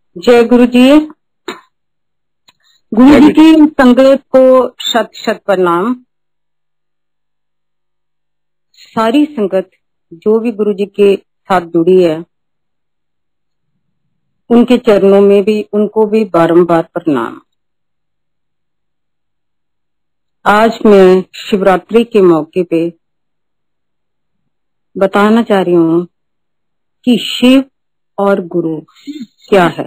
जय गुरु जी। गुरु जी की संगत को शत शत प्रणाम। सारी संगत जो भी गुरु जी के साथ जुड़ी है उनके चरणों में भी उनको भी बारंबार प्रणाम। आज मैं शिवरात्रि के मौके पे बताना चाह रही हूँ कि शिव और गुरु क्या है।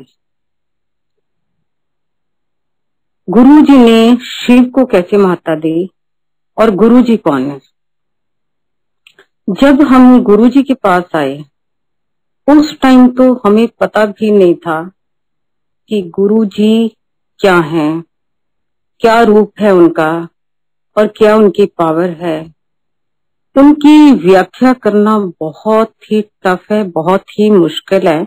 गुरु जी ने शिव को कैसे महत्ता दी और गुरु जी कौन है। जब हम गुरु जी के पास आए उस टाइम तो हमें पता भी नहीं था कि गुरु जी क्या हैं, क्या रूप है उनका और क्या उनकी पावर है। उनकी व्याख्या करना बहुत ही टफ है, बहुत ही मुश्किल है।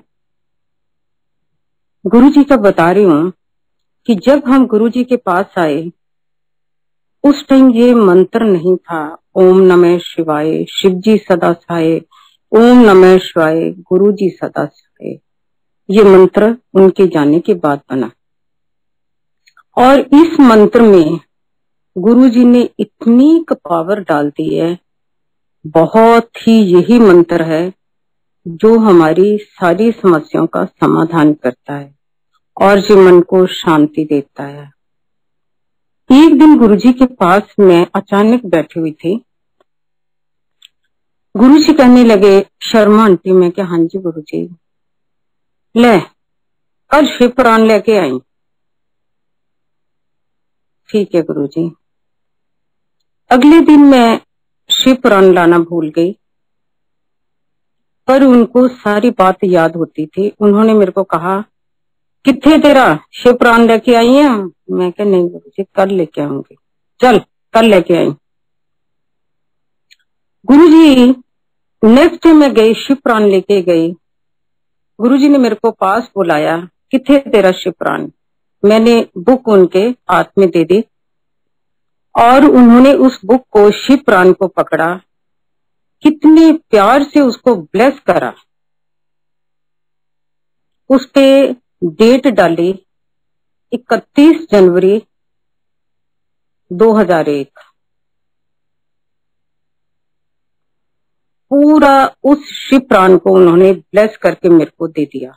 गुरु जी का बता रही हूँ कि जब हम गुरु जी के पास आए उस टाइम ये मंत्र नहीं था, ओम नमः शिवाय, शिव जी सदा सहाय, ओम नमः शिवाय, गुरु जी सदा सहाय। ये मंत्र उनके जाने के बाद बना और इस मंत्र में गुरु जी ने इतनी पावर डाल दी है। बहुत ही यही मंत्र है जो हमारी सारी समस्याओं का समाधान करता है और जो मन को शांति देता है। एक दिन गुरुजी के पास मैं अचानक बैठी हुई थी। गुरुजी कहने लगे, शर्मा आंटी। मैं क्या, हाँ जी गुरुजी। ले कल शिव पुराण लेके आई। ठीक है गुरुजी। अगले दिन मैं शिव पुराण लाना भूल गई, पर उनको सारी बात याद होती थी। उन्होंने मेरे को कहा, किथे तेरा शिव पुराण लेके आई है। मैं क्या, नहीं गुरुजी कल लेके आऊंगी। चल कल लेके आई। गुरुजी नेक्स्ट डे मैं गई, शिव पुराण लेके गई। गुरुजी ने मेरे को पास बुलाया, किथे तेरा शिव पुराण। मैंने बुक उनके हाथ में दे दी और उन्होंने उस बुक को, शिव पुराण को पकड़ा, कितने प्यार से उसको ब्लेस करा। उस पे डेट डाली 31 जनवरी 2001। पूरा उस शिव पुराण को उन्होंने ब्लेस करके मेरे को दे दिया।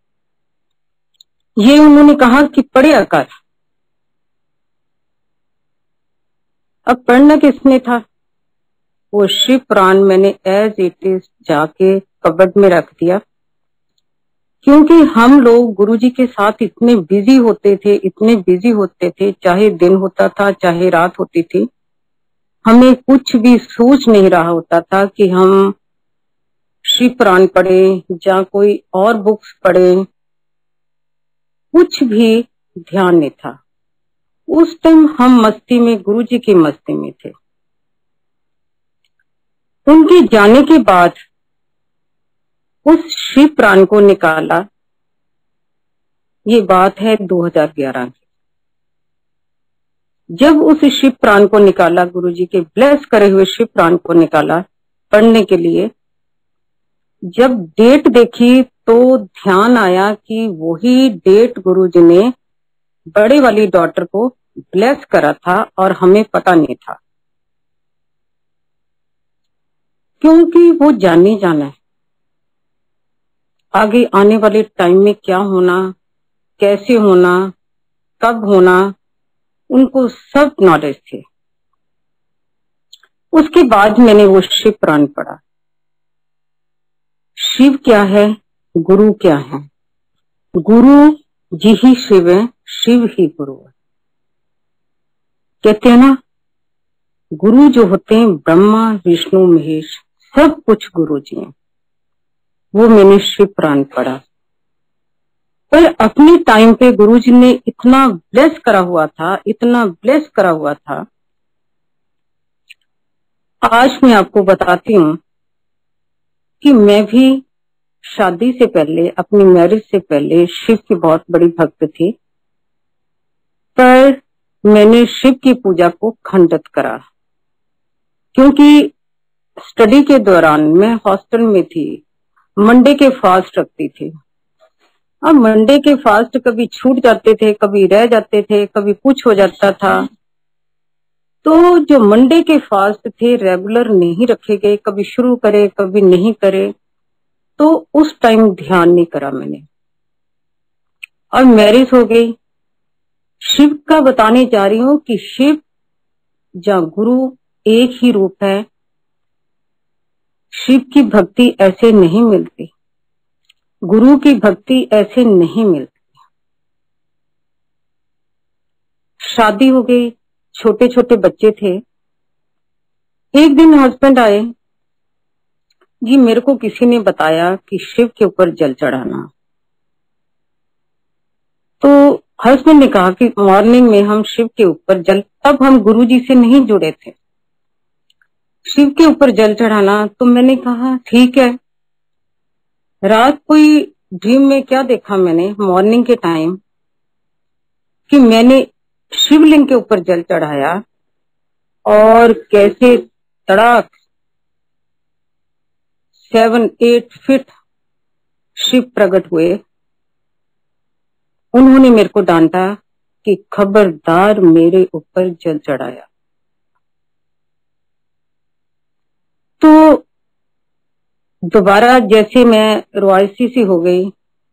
ये उन्होंने कहा कि पढ़िया कर। अब पढ़ना किसने था। वो शिव पुराण मैंने एज इट इज जाके कबर्ड में रख दिया, क्योंकि हम लोग गुरुजी के साथ इतने बिजी होते थे, चाहे दिन होता था चाहे रात होती थी, हमें कुछ भी सूझ नहीं रहा होता था कि हम शिव पुराण पढ़ें या कोई और बुक्स पढ़ें। कुछ भी ध्यान नहीं था। उस टाइम हम मस्ती में, गुरुजी की मस्ती में थे। उनके जाने के बाद उस शिव पुराण को निकाला। ये बात है 2011 की। जब उस शिव पुराण को निकाला, गुरुजी के ब्लेस करे हुए शिव पुराण को निकाला पढ़ने के लिए, जब डेट देखी तो ध्यान आया कि वही डेट गुरुजी ने बड़े वाली डॉटर को ब्लेस करा था और हमें पता नहीं था, क्योंकि वो जाने जाना है। आगे आने वाले टाइम में क्या होना, कैसे होना, कब होना, उनको सब नॉलेज थे। उसके बाद मैंने वो शिव पुराण पढ़ा। शिव क्या है, गुरु क्या है। गुरु जी ही शिव है, शिव ही गुरु है। कहते हैं ना, गुरु जो होते हैं ब्रह्मा विष्णु महेश, सब कुछ गुरु जी हैं। वो मैंने शिव पुराण पढ़ा। पर अपने टाइम पे गुरु जी ने इतना ब्लेस करा हुआ था। आज मैं आपको बताती हूँ कि मैं भी शादी से पहले, अपनी मैरिज से पहले शिव की बहुत बड़ी भक्त थी, पर मैंने शिव की पूजा को खंडित करा, क्योंकि स्टडी के दौरान मैं हॉस्टल में थी, मंडे के फास्ट रखती थी। अब मंडे के फास्ट कभी छूट जाते थे, कभी रह जाते थे, कभी कुछ हो जाता था। तो जो मंडे के फास्ट थे रेगुलर नहीं रखे गए, कभी शुरू करे कभी नहीं करे, तो उस टाइम ध्यान नहीं करा मैंने। और मैरिज हो गई। शिव का बताने जा रही हूँ कि शिव या गुरु एक ही रूप है। शिव की भक्ति ऐसे नहीं मिलती, गुरु की भक्ति ऐसे नहीं मिलती। शादी हो गई, छोटे छोटे बच्चे थे। एक दिन हस्बैंड आए, जी मेरे को किसी ने बताया कि शिव के ऊपर जल चढ़ाना। तो हस्बैंड ने कहा कि मॉर्निंग में हम शिव के ऊपर जल, तब हम गुरुजी से नहीं जुड़े थे, शिव के ऊपर जल चढ़ाना। तो मैंने कहा ठीक है। रात कोई ड्रीम में क्या देखा मैंने मॉर्निंग के टाइम कि मैंने शिवलिंग के ऊपर जल चढ़ाया और कैसे तड़ाक 7-8 फीट शिव प्रकट हुए। उन्होंने मेरे को डांटा कि खबरदार मेरे ऊपर जल चढ़ाया। तो दोबारा जैसे मैं रुआसी सी हो गई,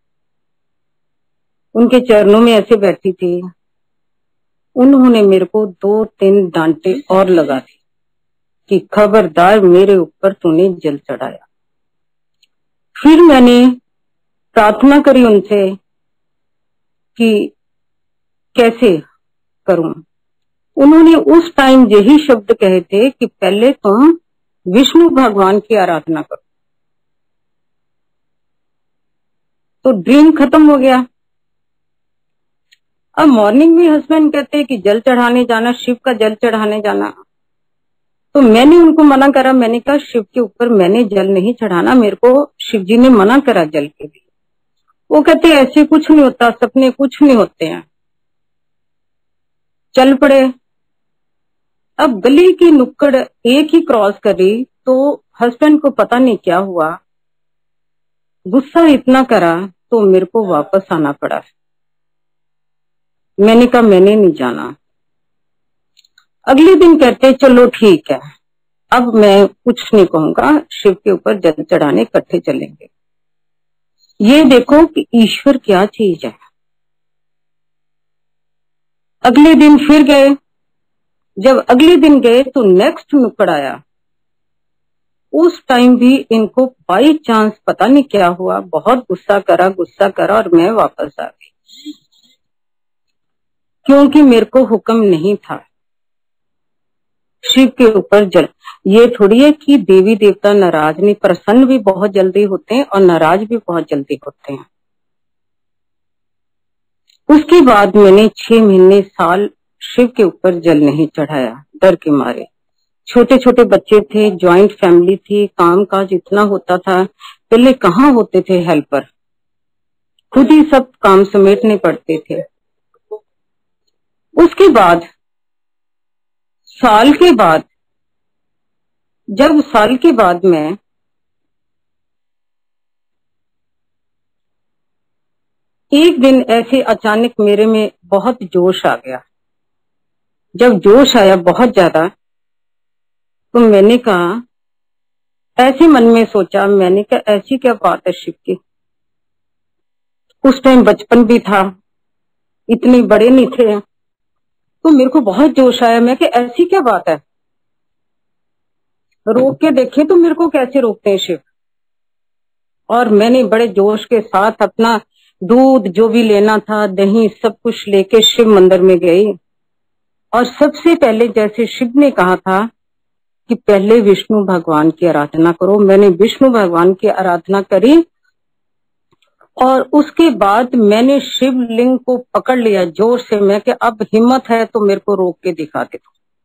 उनके चरणों में ऐसे बैठी थी। उन्होंने मेरे को 2-3 डांटे और लगा दी कि खबरदार मेरे ऊपर तूने जल चढ़ाया। फिर मैंने प्रार्थना करी उनसे कि कैसे करूं। उन्होंने उस टाइम यही शब्द कहे थे कि पहले तुम विष्णु भगवान की आराधना करो। तो ड्रीम खत्म हो गया। अब मॉर्निंग में हस्बैंड कहते कि जल चढ़ाने जाना, शिव का जल चढ़ाने जाना। तो मैंने उनको मना करा। मैंने कहा शिव के ऊपर मैंने जल नहीं चढ़ाना, मेरे को शिव जी ने मना करा जल के लिए। वो कहते ऐसे कुछ नहीं होता, सपने कुछ नहीं होते हैं। चल पड़े। अब गली की नुक्कड़ एक ही क्रॉस करी तो हस्बैंड को पता नहीं क्या हुआ, गुस्सा इतना करा तो मेरे को वापस आना पड़ा। मैंने कहा मैंने नहीं जाना। अगले दिन कहते चलो ठीक है, अब मैं कुछ नहीं कहूंगा, शिव के ऊपर जल चढ़ाने इकट्ठे चलेंगे। ये देखो कि ईश्वर क्या चीज है। अगले दिन फिर गए। जब अगले दिन गए तो नेक्स्ट नुक्कड़ आया। उस टाइम भी इनको बाई चांस पता नहीं क्या हुआ, बहुत गुस्सा करा और मैं वापस आ गई, क्योंकि मेरे को हुक्म नहीं था शिव के ऊपर जल। ये थोड़ी है कि देवी देवता नाराज नहीं, प्रसन्न भी बहुत जल्दी होते हैं और नाराज भी बहुत जल्दी होते हैं। उसके बाद मैंने 6 महीने साल शिव के ऊपर जल नहीं चढ़ाया, डर के मारे। छोटे छोटे बच्चे थे, जॉइंट फैमिली थी, काम काज इतना होता था। पहले कहाँ होते थे हेल्पर, खुद ही सब काम समेटने पड़ते थे। उसके बाद साल के बाद मैं एक दिन ऐसे अचानक मेरे में बहुत जोश आ गया। जब जोश आया बहुत ज्यादा, तो मैंने कहा, ऐसे मन में सोचा, मैंने कहा ऐसी क्या बात है शिव की। उस टाइम बचपन भी था, इतने बड़े नहीं थे, तो मेरे को बहुत जोश आया। मैं कि ऐसी क्या बात है, रोक के देखे तो मेरे को कैसे रोकते हैं शिव। और मैंने बड़े जोश के साथ अपना दूध जो भी लेना था, दही, सब कुछ लेके शिव मंदिर में गई। और सबसे पहले जैसे शिव ने कहा था कि पहले विष्णु भगवान की आराधना करो, मैंने विष्णु भगवान की आराधना करी। और उसके बाद मैंने शिवलिंग को पकड़ लिया जोर से। मैं कि अब हिम्मत है तो मेरे को रोक के दिखा दे।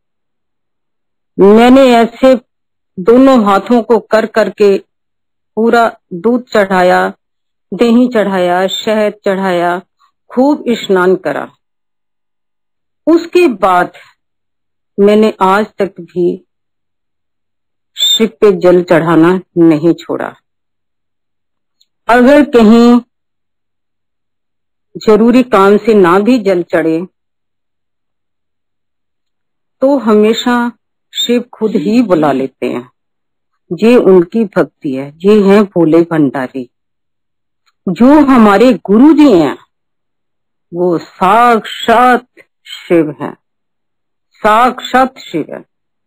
मैंने ऐसे दोनों हाथों को कर करके पूरा दूध चढ़ाया, दही चढ़ाया, शहद चढ़ाया, खूब स्नान करा। उसके बाद मैंने आज तक भी शिव पे जल चढ़ाना नहीं छोड़ा। अगर कहीं जरूरी काम से ना भी जल चढ़े तो हमेशा शिव खुद ही बुला लेते हैं। ये उनकी भक्ति है। ये हैं भोले भंडारी। जो हमारे गुरु जी हैं वो साक्षात शिव है, साक्षात शिव है।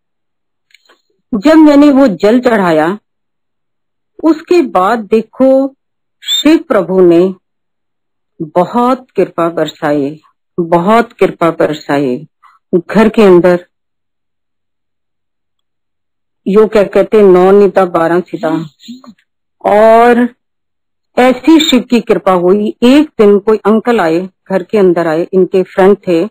जब मैंने वो जल चढ़ाया उसके बाद देखो शिव प्रभु ने बहुत कृपा बरसाई, बहुत कृपा बरसाई। घर के अंदर यो क्या कहते 9 निता 12 सीता। और ऐसी शिव की कृपा हुई। एक दिन कोई अंकल आए, घर के अंदर आए, इनके फ्रेंड थे।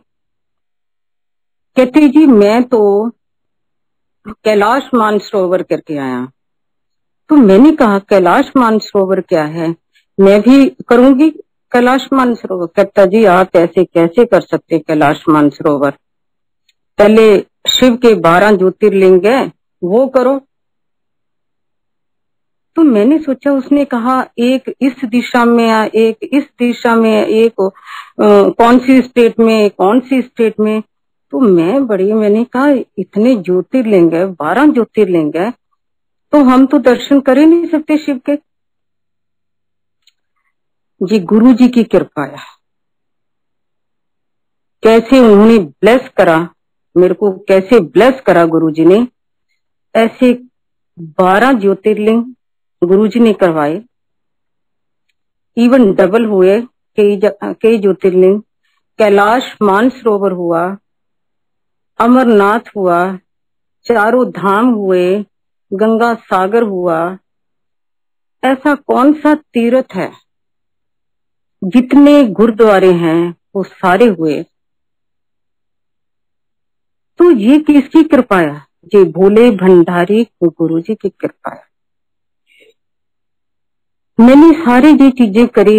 कहते जी मैं तो कैलाश मानसरोवर करके आया। तो मैंने कहा कैलाश मानसरोवर क्या है, मैं भी करूंगी कैलाश मानसरोवर। कहता जी आप ऐसे कैसे कर सकते कैलाश मानसरोवर, पहले शिव के 12 ज्योतिर्लिंग है वो करो। तो मैंने सोचा, उसने कहा एक इस दिशा में है, एक इस दिशा में है, एक कौन सी स्टेट में, कौन सी स्टेट में। तो मैंने कहा इतने ज्योतिर्लिंग है, 12 ज्योतिर्लिंग है, तो हम तो दर्शन कर ही नहीं सकते शिव के। ये गुरु जी की कृपा है। कैसे उन्होंने ब्लेस करा मेरे को, कैसे ब्लेस करा गुरु जी ने। ऐसे 12 ज्योतिर्लिंग गुरु जी ने करवाए। इवन डबल हुए कई ज्योतिर्लिंग। कैलाश मानसरोवर हुआ, अमरनाथ हुआ, चारों धाम हुए, गंगा सागर हुआ। ऐसा कौन सा तीर्थ है, जितने गुरुद्वारे हैं वो सारे हुए। तो ये किसकी कृपा है, ये भोले भंडारी गुरु जी की कृपा है। मैंने सारी ये चीजें करी।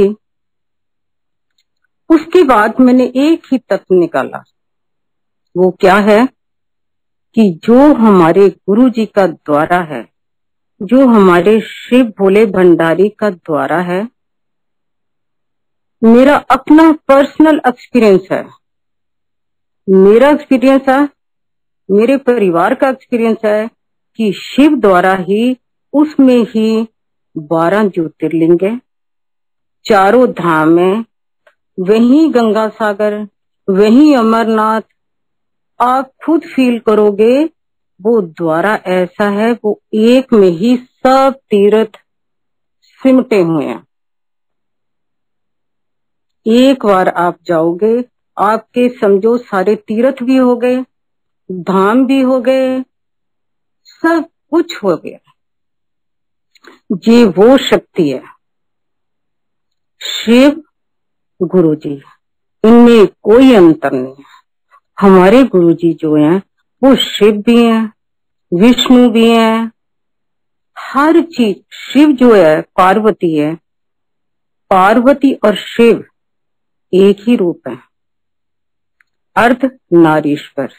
उसके बाद मैंने एक ही तत्व निकाला, वो क्या है कि जो हमारे गुरु जी का द्वारा है, जो हमारे शिव भोले भंडारी का द्वारा है, मेरा अपना पर्सनल एक्सपीरियंस है, मेरा एक्सपीरियंस है, मेरे परिवार का एक्सपीरियंस है कि शिव द्वारा ही, उसमें ही 12 ज्योतिर्लिंग है, चारों धाम है, वहीं गंगा सागर, वहीं अमरनाथ। आप खुद फील करोगे वो द्वारा ऐसा है, वो एक में ही सब तीर्थ सिमटे हुए हैं। एक बार आप जाओगे, आपके समझो सारे तीर्थ भी हो गए, धाम भी हो गए, सब कुछ हो गया। ये वो शक्ति है शिव गुरु जी, इनमें कोई अंतर नहीं है। हमारे गुरु जी जो हैं वो शिव भी हैं, विष्णु भी हैं, हर चीज। शिव जो है पार्वती है, पार्वती और शिव एक ही रूप है, अर्ध नारीश्वर।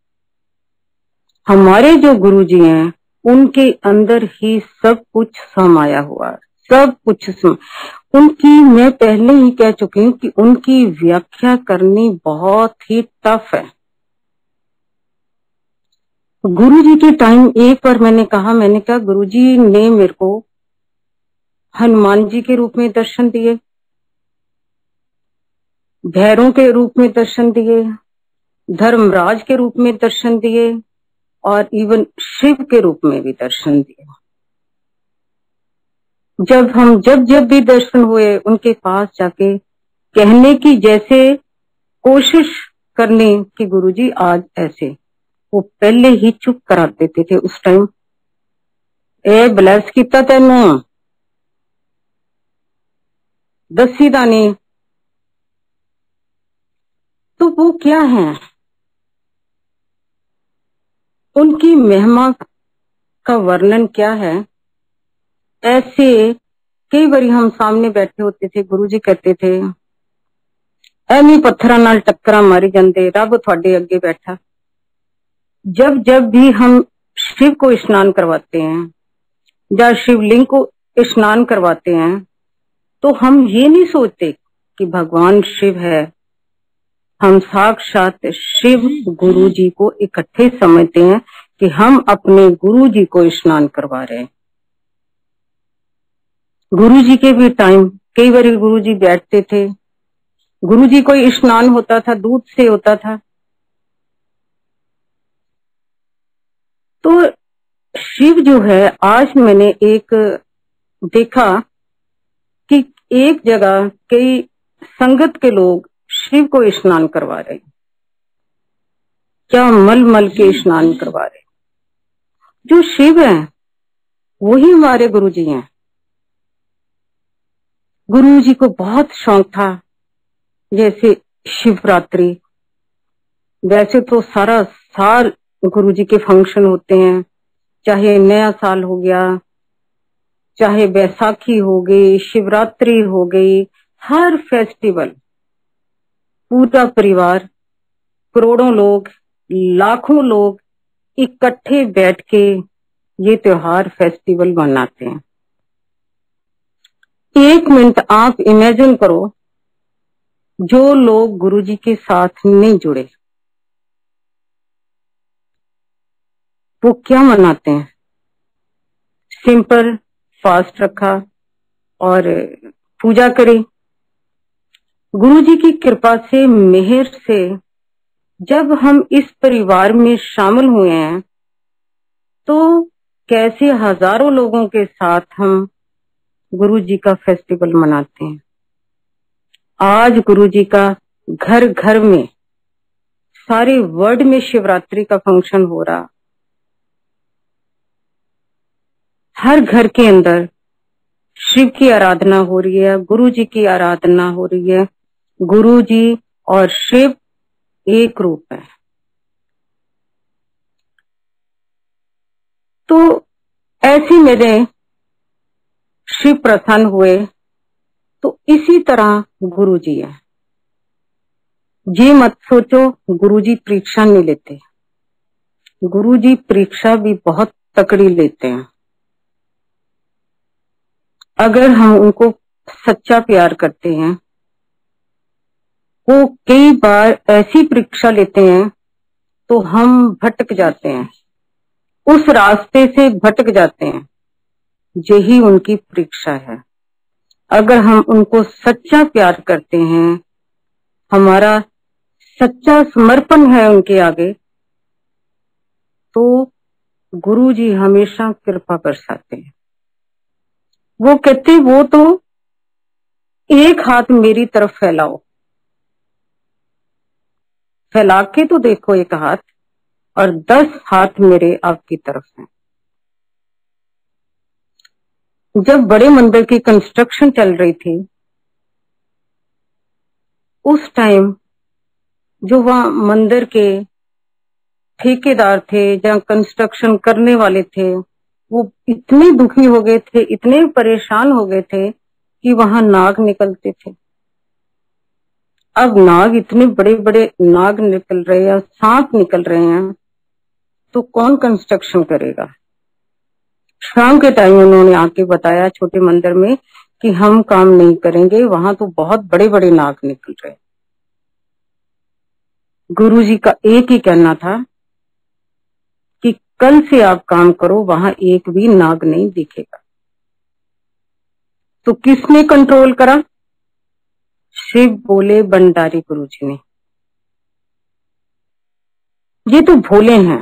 हमारे जो गुरु जी हैं उनके अंदर ही सब कुछ समाया हुआ है, सब कुछ उनकी मैं पहले ही कह चुकी हूँ कि उनकी व्याख्या करनी बहुत ही टफ है। गुरु जी के टाइम एक बार मैंने कहा गुरु जी ने मेरे को हनुमान जी के रूप में दर्शन दिए, भैरव के रूप में दर्शन दिए, धर्मराज के रूप में दर्शन दिए, और इवन शिव के रूप में भी दर्शन दिए। जब भी दर्शन हुए उनके पास जाके कहने की, जैसे कोशिश करने की गुरुजी आज ऐसे, वो पहले ही चुप करा देते थे उस टाइम। ए ब्लैस किता तेनू दसी दा नहीं। तो वो क्या है, उनकी महिमा का वर्णन क्या है। ऐसे कई बार हम सामने बैठे होते थे, गुरुजी कहते थे एवं पत्थरां नाल टक्करां मारी जांदे, रब तुहाडे अगे बैठा। जब भी हम शिव को स्नान करवाते हैं या शिवलिंग को स्नान करवाते हैं, तो हम ये नहीं सोचते कि भगवान शिव है, हम साक्षात शिव गुरु जी को इकट्ठे समझते हैं कि हम अपने गुरु जी को स्नान करवा रहे हैं। गुरु जी के भी टाइम कई बार गुरु जी बैठते थे, गुरु जी को स्नान होता था, दूध से होता था। तो शिव जो है, आज मैंने एक देखा कि एक जगह कई संगत के लोग शिव को स्नान करवा रहे हैं। क्या मल मल के स्नान करवा रहे हैं। जो शिव है वही हमारे गुरु जी हैं। गुरु जी को बहुत शौक था, जैसे शिवरात्रि, वैसे तो सारा साल गुरु जी के फंक्शन होते हैं, चाहे नया साल हो गया, चाहे बैसाखी हो गई, शिवरात्रि हो गई, हर फेस्टिवल पूरा परिवार, करोड़ों लोग, लाखों लोग इकट्ठे बैठ के ये त्योहार फेस्टिवल मनाते हैं। एक मिनट आप इमेजिन करो, जो लोग गुरुजी के साथ नहीं जुड़े वो क्या मनाते हैं। सिंपल फास्ट रखा और पूजा करी। गुरुजी की कृपा से, मेहर से जब हम इस परिवार में शामिल हुए हैं तो कैसे हजारों लोगों के साथ हम गुरुजी का फेस्टिवल मनाते हैं। आज गुरुजी का घर घर में, सारे वर्ल्ड में शिवरात्रि का फंक्शन हो रहा। हर घर के अंदर शिव की आराधना हो रही है, गुरुजी की आराधना हो रही है। गुरुजी और शिव एक रूप है। तो ऐसे मेरे शिव प्रसन्न हुए। तो इसी तरह गुरुजी है। ये मत सोचो गुरुजी परीक्षा नहीं लेते। गुरुजी परीक्षा भी बहुत तकड़ी लेते हैं। अगर हम उनको सच्चा प्यार करते हैं, वो कई बार ऐसी परीक्षा लेते हैं तो हम भटक जाते हैं, उस रास्ते से भटक जाते हैं। यही उनकी परीक्षा है। अगर हम उनको सच्चा प्यार करते हैं, हमारा सच्चा समर्पण है उनके आगे, तो गुरुजी हमेशा कृपा बरसाते हैं। वो कहते, वो तो एक हाथ मेरी तरफ फैलाओ, फैला के तो देखो एक हाथ, और 10 हाथ मेरे आपकी तरफ हैं। जब बड़े मंदिर की कंस्ट्रक्शन चल रही थी, उस टाइम जो वहां मंदिर के ठेकेदार थे, जहां कंस्ट्रक्शन करने वाले थे, वो इतने दुखी हो गए थे, इतने परेशान हो गए थे कि वहां नाग निकलते थे। अब नाग, इतने बड़े बड़े नाग निकल रहे हैं, सांप निकल रहे हैं, तो कौन कंस्ट्रक्शन करेगा। शाम के टाइम उन्होंने आके बताया छोटे मंदिर में कि हम काम नहीं करेंगे, वहां तो बहुत बड़े बड़े नाग निकल रहे। गुरुजी का एक ही कहना था कि कल से आप काम करो, वहां एक भी नाग नहीं दिखेगा। तो किसने कंट्रोल करा? शिव बोले भंडारी गुरुजी ने। ये तो भोले हैं,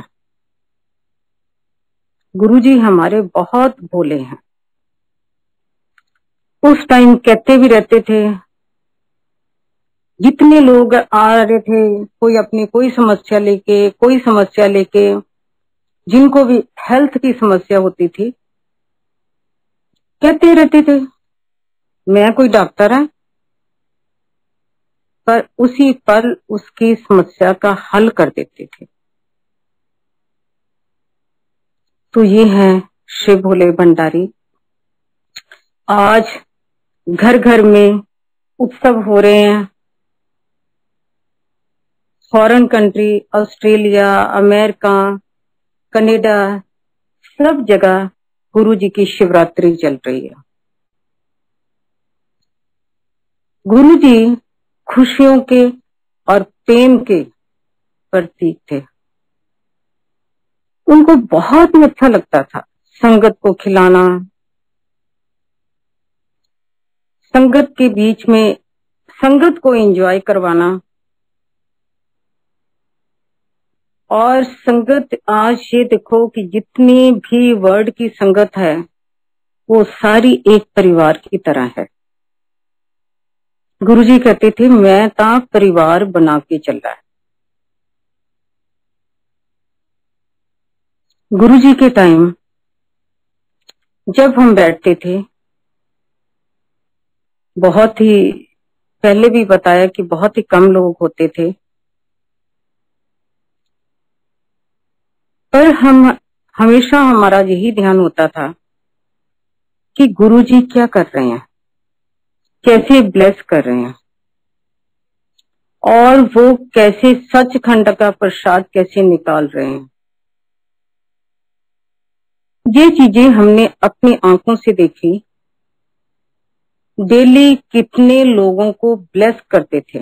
गुरुजी हमारे बहुत भोले हैं। उस टाइम कहते भी रहते थे, जितने लोग आ रहे थे, कोई अपनी कोई समस्या लेके, जिनको भी हेल्थ की समस्या होती थी, कहते रहते थे मैं कोई डॉक्टर है, पर उसी पल उसकी समस्या का हल कर देते थे। तो ये है शिव भोले भंडारी। आज घर घर में उत्सव हो रहे हैं। Foreign country, Australia, America, Canada, सब जगह गुरु जी की शिवरात्रि चल रही है। गुरु जी खुशियों के और प्रेम के प्रतीक थे। उनको बहुत ही अच्छा लगता था संगत को खिलाना, संगत के बीच में संगत को एंजॉय करवाना। और संगत आज ये देखो कि जितनी भी वर्ल्ड की संगत है वो सारी एक परिवार की तरह है। गुरुजी कहते थे मैं ता परिवार बना के चला है। गुरुजी के टाइम जब हम बैठते थे, बहुत ही पहले भी बताया कि बहुत ही कम लोग होते थे, पर हम हमेशा हमारा यही ध्यान होता था कि गुरुजी क्या कर रहे हैं, कैसे ब्लेस कर रहे हैं, और वो कैसे सचखंड का प्रसाद कैसे निकाल रहे हैं। ये चीजें हमने अपनी आंखों से देखी। डेली कितने लोगों को ब्लेस करते थे।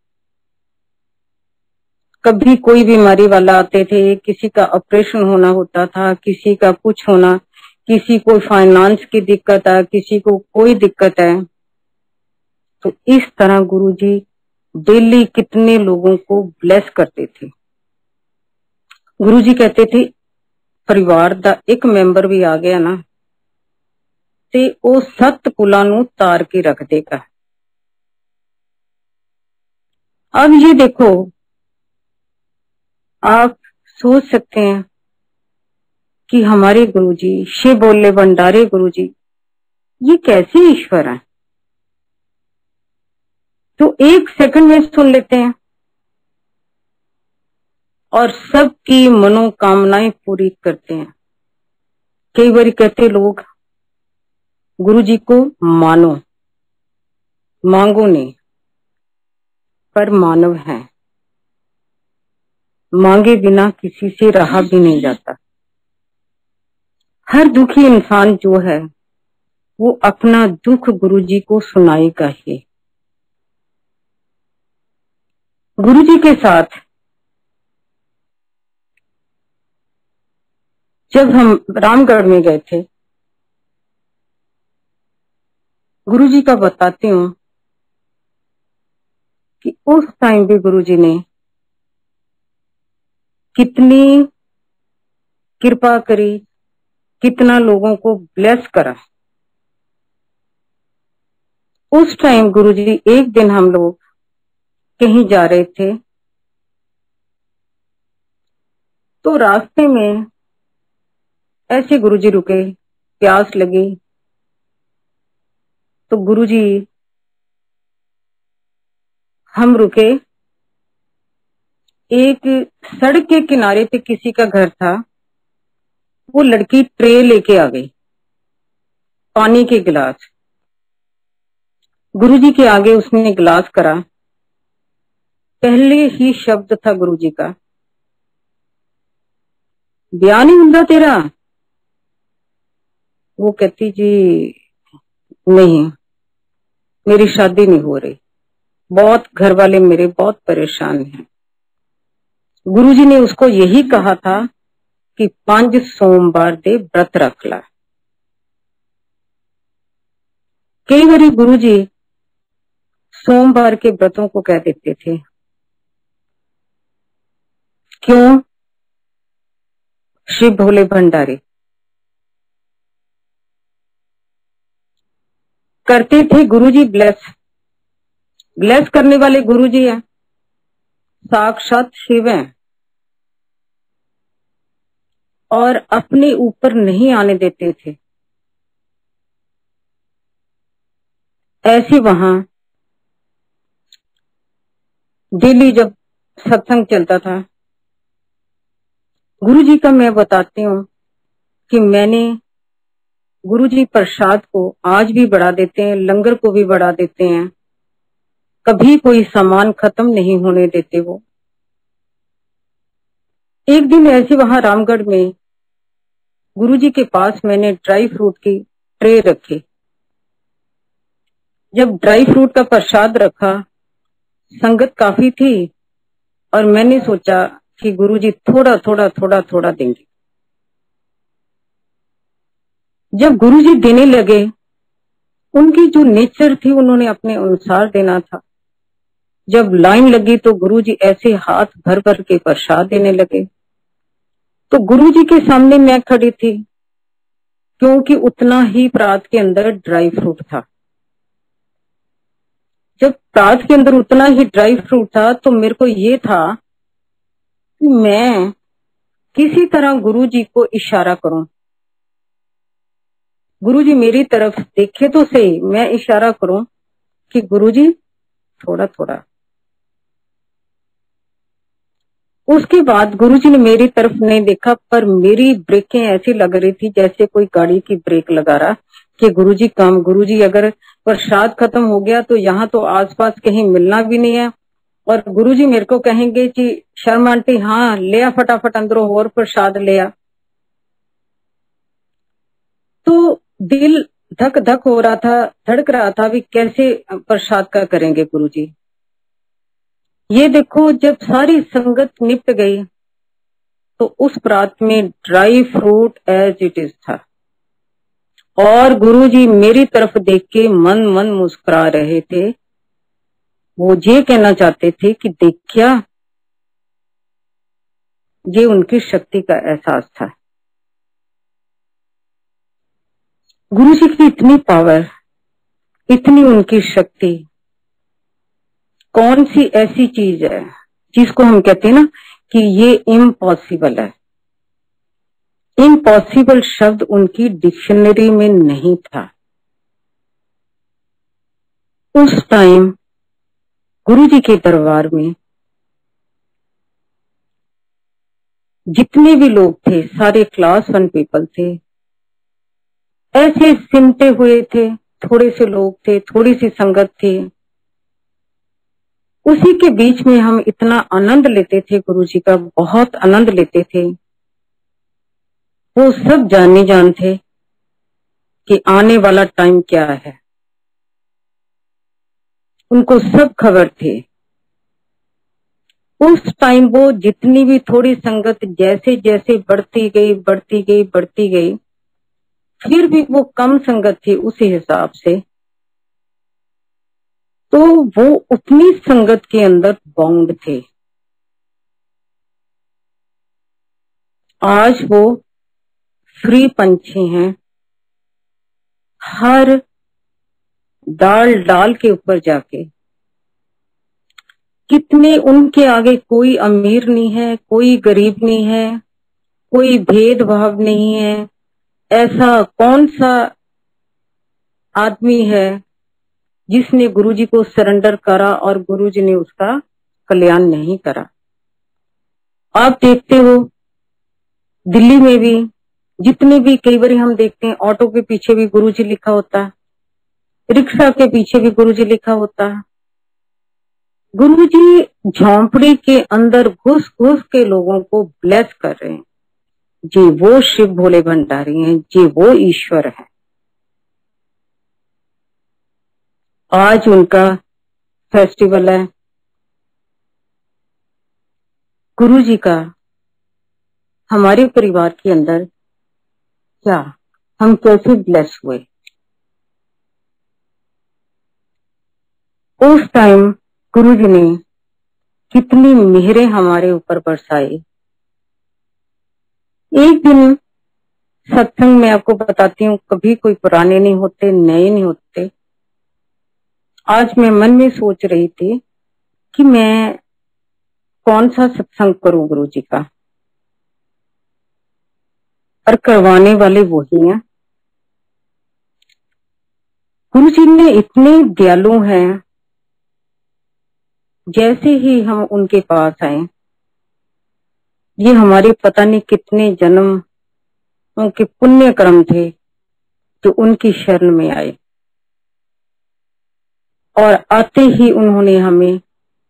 कभी कोई बीमारी वाला आते थे, किसी का ऑपरेशन होना होता था, किसी का कुछ होना, किसी को फाइनेंस की दिक्कत है, किसी को कोई दिक्कत है। तो इस तरह गुरुजी डेली कितने लोगों को ब्लेस करते थे। गुरुजी कहते थे परिवार दा एक मेंबर भी आ गया ना ते ओ 7 कुलां नूं तार के रख देगा। अब ये देखो, आप सोच सकते हैं कि हमारे गुरुजी शिव बोले भंडारे गुरुजी ये कैसे ईश्वर है। तो 1 सेकंड में सुन लेते हैं और सबकी मनोकामनाएं पूरी करते हैं। कई बार कहते लोग गुरुजी को मानो, मांगो नहीं, पर मानव है, मांगे बिना किसी से रहा भी नहीं जाता। हर दुखी इंसान जो है वो अपना दुख गुरुजी को सुनाएगा ही। गुरुजी के साथ जब हम रामगढ़ में गए थे, गुरुजी का बताती हूँ कि उस टाइम भी गुरुजी ने कितनी कृपा करी, कितना लोगों को ब्लेस करा। उस टाइम गुरुजी, एक दिन हम लोग कहीं जा रहे थे तो रास्ते में ऐसे गुरुजी रुके, प्यास लगी तो गुरुजी हम रुके। एक सड़क के किनारे पे किसी का घर था, वो लड़की ट्रे लेके आ गई, पानी के गिलास। गुरुजी के आगे उसने गिलास करा, पहले ही शब्द था गुरुजी का, ब्याह नहीं हुंदा तेरा। वो कहती जी नहीं, मेरी शादी नहीं हो रही, बहुत घर वाले मेरे बहुत परेशान हैं। गुरुजी ने उसको यही कहा था कि 5 सोमवार दे व्रत रख ला। कई बार गुरुजी सोमवार के व्रतों को कह देते थे। क्यों? शिव भोले भंडारी करते थे। गुरुजी ब्लेस करने वाले गुरुजी हैं, साक्षात शिव हैं, और अपने ऊपर नहीं आने देते थे। ऐसे वहां डेली जब सत्संग चलता था, गुरुजी का मैं बताती हूँ कि मैंने गुरुजी प्रसाद को आज भी बढ़ा देते हैं, लंगर को भी बढ़ा देते हैं, कभी कोई सामान खत्म नहीं होने देते वो। एक दिन ऐसे वहां रामगढ़ में गुरुजी के पास मैंने ड्राई फ्रूट की ट्रे रखी। जब ड्राई फ्रूट का प्रसाद रखा, संगत काफी थी और मैंने सोचा कि गुरुजी थोड़ा थोड़ा थोड़ा थोड़ा देंगे। जब गुरुजी देने लगे, उनकी जो नेचर थी उन्होंने अपने अनुसार देना था। जब लाइन लगी तो गुरुजी ऐसे हाथ भर भर के प्रसाद देने लगे। तो गुरुजी के सामने मैं खड़ी थी, क्योंकि उतना ही परात के अंदर ड्राई फ्रूट था। जब परात के अंदर उतना ही ड्राई फ्रूट था तो मेरे को ये था कि मैं किसी तरह गुरुजी को इशारा करूं। गुरुजी मेरी तरफ देखे तो सही, मैं इशारा करूं कि गुरुजी थोड़ा थोड़ा। उसके बाद गुरुजी ने मेरी तरफ नहीं देखा, पर मेरी ब्रेकें ऐसी लग रही थी जैसे कोई गाड़ी की ब्रेक लगा रहा कि गुरुजी कम, गुरुजी अगर प्रसाद खत्म हो गया तो यहाँ तो आसपास कहीं मिलना भी नहीं है, और गुरुजी मेरे को कहेंगे कि शर्मा आंटी हाँ ले आ फटाफट अंदरों और प्रसाद ले आ। तो दिल धक धक हो रहा था, धड़क रहा था भी कैसे प्रसाद का करेंगे गुरुजी। ये देखो जब सारी संगत निपट गई तो उस परात में dry fruit as it is था, और गुरुजी मेरी तरफ देख के मन मन मुस्कुरा रहे थे। वो ये कहना चाहते थे कि देखिया, ये उनकी शक्ति का एहसास था। गुरुजी की इतनी पावर, इतनी उनकी शक्ति, कौन सी ऐसी चीज है जिसको हम कहते हैं ना कि ये इम्पॉसिबल है। इम्पॉसिबल शब्द उनकी डिक्शनरी में नहीं था। उस टाइम गुरुजी के दरबार में जितने भी लोग थे सारे क्लास 1 पीपल थे, ऐसे सिमटे हुए थे। थोड़े से लोग थे, थोड़ी सी संगत थी, उसी के बीच में हम इतना आनंद लेते थे, गुरुजी का बहुत आनंद लेते थे। वो सब जाने जान थे कि आने वाला टाइम क्या है, उनको सब खबर थे। उस टाइम वो जितनी भी थोड़ी संगत जैसे जैसे बढ़ती गई बढ़ती गई बढ़ती गई, फिर भी वो कम संगत थी उसी हिसाब से, तो वो उतनी संगत के अंदर बाउंड थे। आज वो फ्री पंछी हैं, हर डाल डाल के ऊपर जाके, कितने उनके आगे कोई अमीर नहीं है, कोई गरीब नहीं है, कोई भेदभाव नहीं है। ऐसा कौन सा आदमी है जिसने गुरुजी को सरेंडर करा और गुरुजी ने उसका कल्याण नहीं करा। आप देखते हो दिल्ली में भी जितने भी, कई बार हम देखते हैं ऑटो के पीछे भी गुरुजी लिखा होता है, रिक्शा के पीछे भी गुरुजी लिखा होता है। गुरुजी झोंपड़ी के अंदर घुस घुस के लोगों को ब्लेस कर रहे हैं। जी वो शिव भोले भंडारी हैं, जी वो ईश्वर है। आज उनका फेस्टिवल है। गुरुजी का हमारे परिवार के अंदर क्या, हम कैसे ब्लेस हुए। उस टाइम गुरुजी ने कितनी मेहरें हमारे ऊपर बरसाई। एक दिन सत्संग में आपको बताती हूँ, कभी कोई पुराने नहीं होते, नए नहीं होते। आज मैं मन में सोच रही थी कि मैं कौन सा सत्संग करूं गुरुजी का, और करवाने वाले वही हैं। गुरुजी ने इतने दयालु हैं, जैसे ही हम उनके पास आए, ये हमारे पता नहीं कितने जन्म उनके पुण्य कर्म थे जो उनकी शरण में आए, और आते ही उन्होंने हमें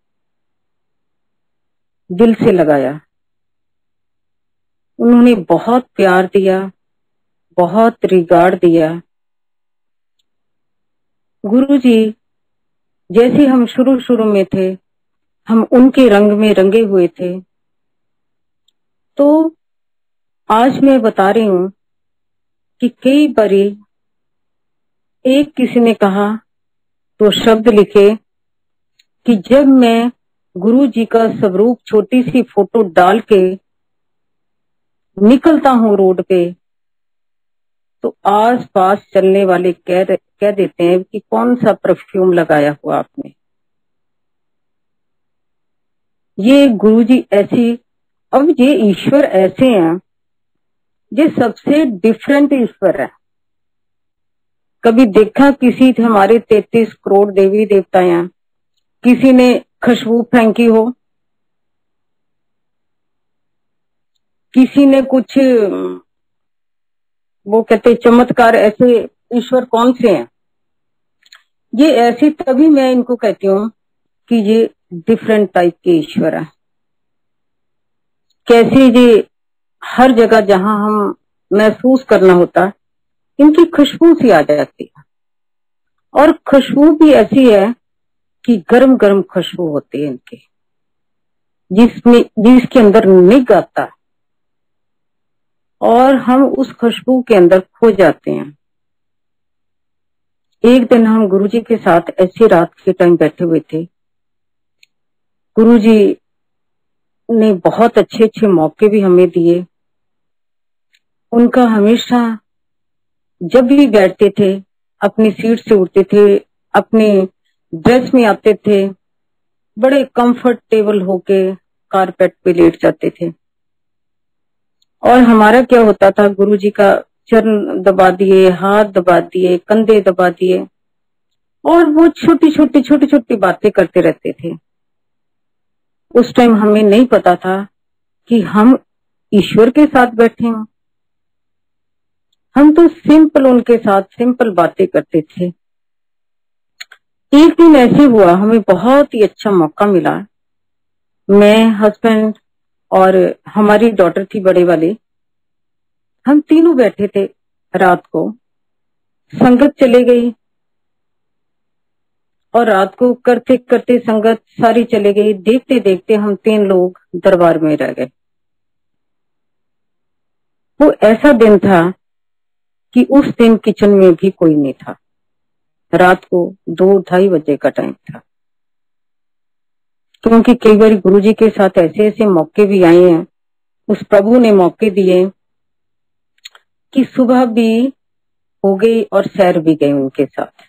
दिल से लगाया। उन्होंने बहुत प्यार दिया, बहुत रिगार्ड दिया। गुरुजी जैसे हम शुरू शुरू में थे, हम उनके रंग में रंगे हुए थे। तो आज मैं बता रही हूँ कि कई बारी एक किसी ने कहा तो शब्द लिखे कि जब मैं गुरु जी का स्वरूप छोटी सी फोटो डाल के निकलता हूँ रोड पे, तो आस पास चलने वाले कह देते हैं कि कौन सा परफ्यूम लगाया हुआ आपने। ये गुरु जी ऐसी, अब ये ईश्वर ऐसे हैं, ये सबसे डिफरेंट ईश्वर है। कभी देखा किसी हमारे 33 करोड़ देवी देवता हैं, किसी ने खुशबू फेंकी हो, किसी ने कुछ वो कहते चमत्कार, ऐसे ईश्वर कौन से हैं? ये ऐसे, तभी मैं इनको कहती हूँ कि ये डिफरेंट टाइप के ईश्वर है। कैसे ये हर जगह जहां हम महसूस करना होता, इनकी खुशबू सी आ जाती है। और खुशबू भी ऐसी है कि गर्म गर्म खुशबू होती है इनकी, जिसके अंदर निग आता है और हम उस खुशबू के अंदर खो जाते हैं। एक दिन हम गुरुजी के साथ ऐसी रात के टाइम बैठे हुए थे। गुरुजी ने बहुत अच्छे अच्छे मौके भी हमें दिए। उनका हमेशा जब भी बैठते थे, अपनी सीट से उठते थे, अपने ड्रेस में आते थे, बड़े कंफर्टेबल होके कारपेट पे लेट जाते थे। और हमारा क्या होता था, गुरुजी का चरण दबा दिए, हाथ दबा दिए, कंधे दबा दिए, और वो छोटी छोटी बातें करते रहते थे। उस टाइम हमें नहीं पता था कि हम ईश्वर के साथ बैठे हैं। हम तो सिंपल उनके साथ सिंपल बातें करते थे। एक दिन ऐसे हुआ, हमें बहुत ही अच्छा मौका मिला। मैं, हस्बैंड और हमारी डॉटर थी बड़े वाले, हम तीनों बैठे थे। रात को संगत चले गई और रात को करते करते संगत सारी चले गई। देखते देखते हम 3 लोग दरबार में रह गए। वो ऐसा दिन था कि उस दिन किचन में भी कोई नहीं था। रात को 2-2:30 बजे का टाइम था। क्योंकि कई बार गुरुजी के साथ ऐसे ऐसे मौके भी आए हैं, उस प्रभु ने मौके दिए कि सुबह भी हो गई और सैर भी गए उनके साथ।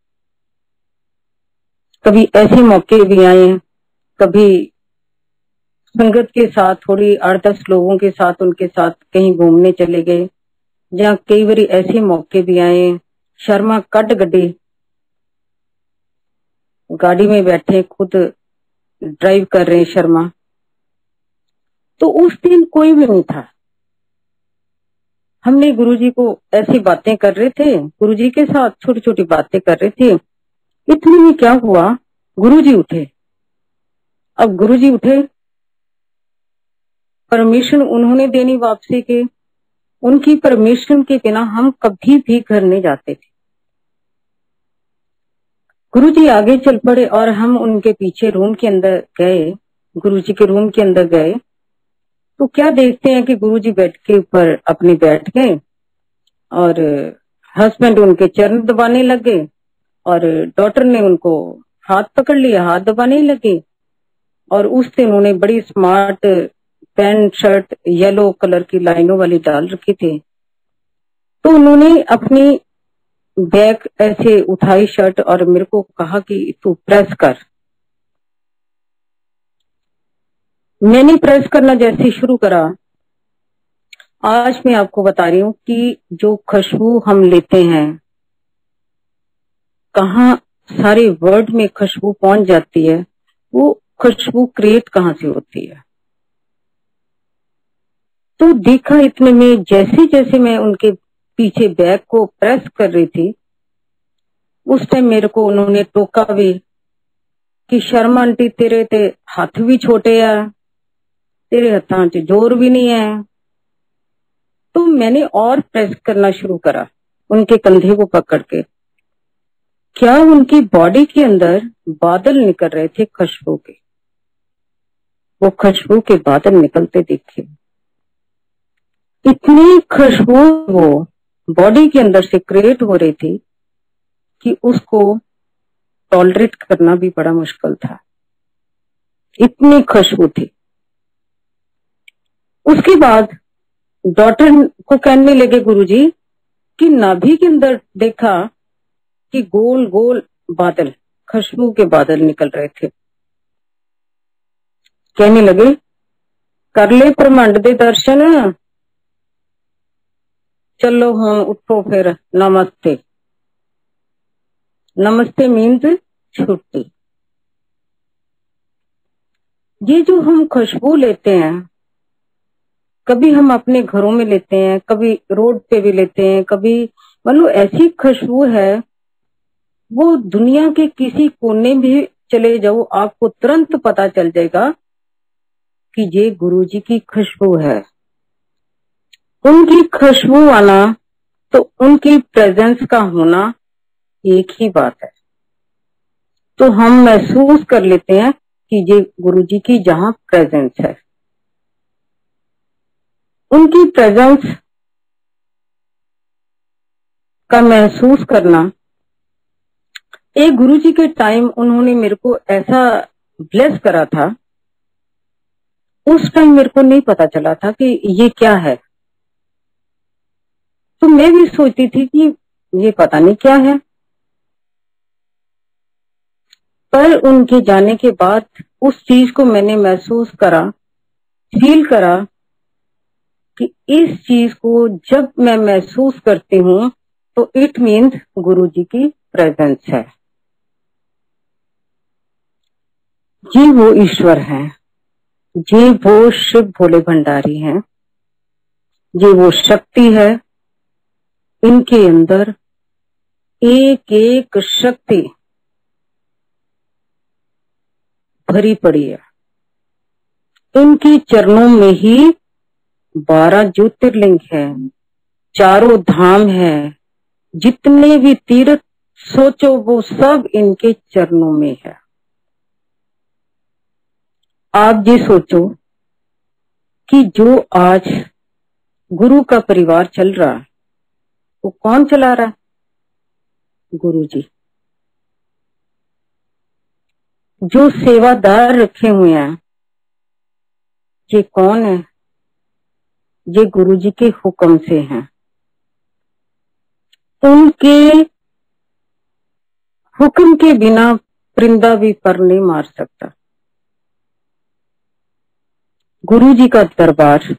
कभी ऐसे मौके भी आए हैं, कभी संगत के साथ थोड़ी 8-10 लोगों के साथ उनके साथ कहीं घूमने चले गए। जहाँ कई बार ऐसे मौके भी आए, शर्मा कट गड्डी गाड़ी में बैठे, खुद ड्राइव कर रहे शर्मा। तो उस दिन कोई भी नहीं था। हमने गुरुजी को ऐसी बातें कर रहे थे, गुरुजी के साथ छोटी छोटी बातें कर रहे थे। इतने में क्या हुआ, गुरुजी उठे। अब गुरुजी उठे, परमिशन उन्होंने देनी वापसी के। उनकी परमिशन के बिना हम कभी भी घर नहीं जाते थे। गुरुजी आगे चल पड़े और हम उनके पीछे रूम के अंदर गए। गुरुजी के रूम के अंदर गए तो क्या देखते हैं कि गुरुजी बेड के ऊपर अपने बैठ गए और हस्बैंड उनके चरण दबाने लगे और डॉटर ने उनको हाथ पकड़ लिया, हाथ दबाने लगे। और उस दिन उन्होंने बड़ी smart pant shirt yellow colour की लाइनों वाली डाल रखी थी। तो उन्होंने अपनी बैग ऐसे उठाई शर्ट और मेरे को कहा कि तू प्रेस कर। मैंने प्रेस करना जैसे शुरू करा, आज मैं आपको बता रही हूँ कि जो खुशबू हम लेते हैं, कहाँ सारे वर्ल्ड में खुशबू पहुंच जाती है, वो खुशबू क्रिएट कहाँ से होती है। तो देखा इतने में, जैसे जैसे मैं उनके पीछे बैग को प्रेस कर रही थी, उस टाइम मेरे को उन्होंने टोका भी कि शर्मा आंटी तेरे ते हाथ भी छोटे आ, तेरे हाथों च जोर भी नहीं है। तो मैंने और प्रेस करना शुरू करा उनके कंधे को पकड़ के। क्या उनकी बॉडी के अंदर बादल निकल रहे थे खुशबू के। वो खुशबू के बादल निकलते दिखे। इतनी खुशबू वो बॉडी के अंदर से क्रिएट हो रही थी कि उसको टॉलरेट करना भी बड़ा मुश्किल था, इतनी खुशबू थी। उसके बाद डॉक्टर को कहने लगे गुरुजी कि नाभि के अंदर देखा कि गोल गोल बादल, खुशबू के बादल निकल रहे थे। कहने लगे कर ले ब्रह्मांड दे दर्शन, चलो हम उठो फिर नमस्ते। नमस्ते मीन्स छुट्टी। ये जो हम खुशबू लेते हैं, कभी हम अपने घरों में लेते हैं, कभी रोड पे भी लेते हैं, कभी मतलब ऐसी खुशबू है वो दुनिया के किसी कोने भी चले जाओ आपको तुरंत पता चल जाएगा कि ये गुरुजी की खुशबू है। उनकी खुशबू आना तो उनकी प्रेजेंस का होना एक ही बात है। तो हम महसूस कर लेते हैं कि ये गुरुजी की जहां प्रेजेंस है, उनकी प्रेजेंस का महसूस करना। एक गुरुजी के टाइम उन्होंने मेरे को ऐसा ब्लेस करा था, उस टाइम मेरे को नहीं पता चला था कि ये क्या है। तो मैं भी सोचती थी कि ये पता नहीं क्या है, पर उनके जाने के बाद उस चीज को मैंने महसूस करा, फील करा कि इस चीज को जब मैं महसूस करती हूँ तो इट मीन्स गुरुजी की प्रेजेंस है। ये वो ईश्वर हैं, ये वो शिव भोले भंडारी हैं, ये वो शक्ति है। इनके अंदर एक एक शक्ति भरी पड़ी है। इनके चरणों में ही 12 ज्योतिर्लिंग है, चारों धाम है, जितने भी तीर्थ सोचो वो सब इनके चरणों में है। आप ये सोचो कि जो आज गुरु का परिवार चल रहा है वो कौन चला रहा है? गुरुजी। जो सेवादार रखे हुए हैं ये कौन है? ये गुरुजी के हुक्म से हैं। उनके हुक्म के बिना परिंदा भी पर नहीं मार सकता। गुरुजी का दरबार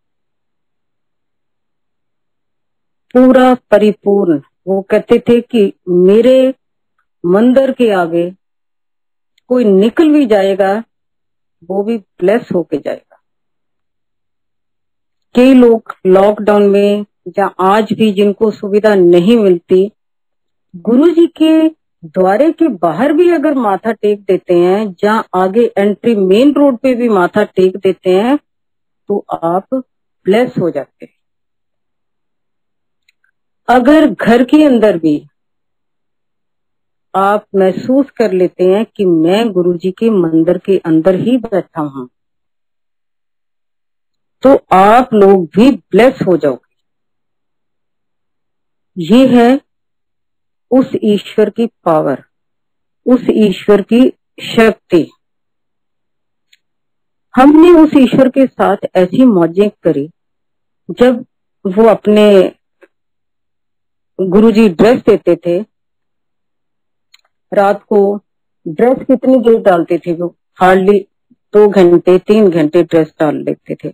पूरा परिपूर्ण। वो कहते थे कि मेरे मंदिर के आगे कोई निकल भी जाएगा वो भी ब्लेस होके जाएगा। कई लोग लॉकडाउन में या आज भी जिनको सुविधा नहीं मिलती, गुरुजी के द्वारे के बाहर भी अगर माथा टेक देते हैं, जहाँ आगे एंट्री मेन रोड पे भी माथा टेक देते हैं तो आप ब्लेस हो जाते हैं। अगर घर के अंदर भी आप महसूस कर लेते हैं कि मैं गुरुजी के मंदिर के अंदर ही बैठा हूं, तो आप लोग भी ब्लेस हो जाओगे। ये है उस ईश्वर की पावर, उस ईश्वर की शक्ति। हमने उस ईश्वर के साथ ऐसी मौजें करी। जब वो अपने गुरुजी ड्रेस देते थे, रात को ड्रेस कितनी देर डालते थे वो? हार्डली 2 घंटे 3 घंटे ड्रेस डाल लेते थे।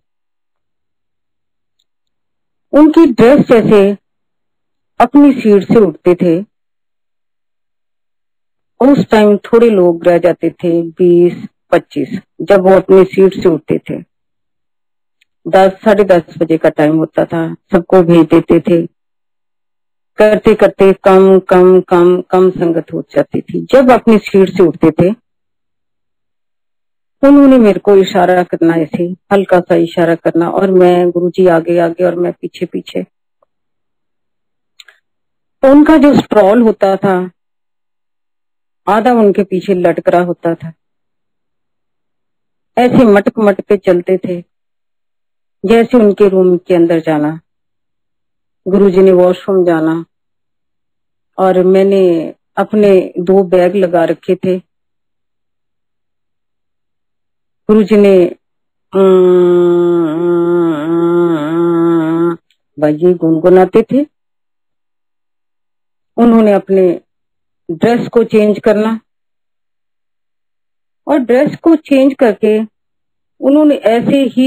उनकी ड्रेस जैसे अपनी सीट से उठते थे, उस टाइम थोड़े लोग रह जाते थे 20-25। जब वो अपनी सीट से उठते थे 10-10:30 बजे का टाइम होता था, सबको भेज देते थे। करते करते कम कम कम कम संगत हो जाती थी। जब अपनी सीट से उठते थे उन्होंने मेरे को इशारा करना, ऐसे हल्का सा इशारा करना, और मैं गुरुजी आगे आगे और मैं पीछे पीछे। तो उनका जो स्ट्रॉल होता था आधा उनके पीछे लटक रहा होता था। ऐसे मटक मटक के चलते थे जैसे उनके रूम के अंदर जाना, गुरुजी ने वॉशरूम जाना, और मैंने अपने 2 बैग लगा रखे थे। गुरुजी ने बाजी गुनगुनाते थे। उन्होंने अपने ड्रेस को चेंज करना, और ड्रेस को चेंज करके उन्होंने ऐसे ही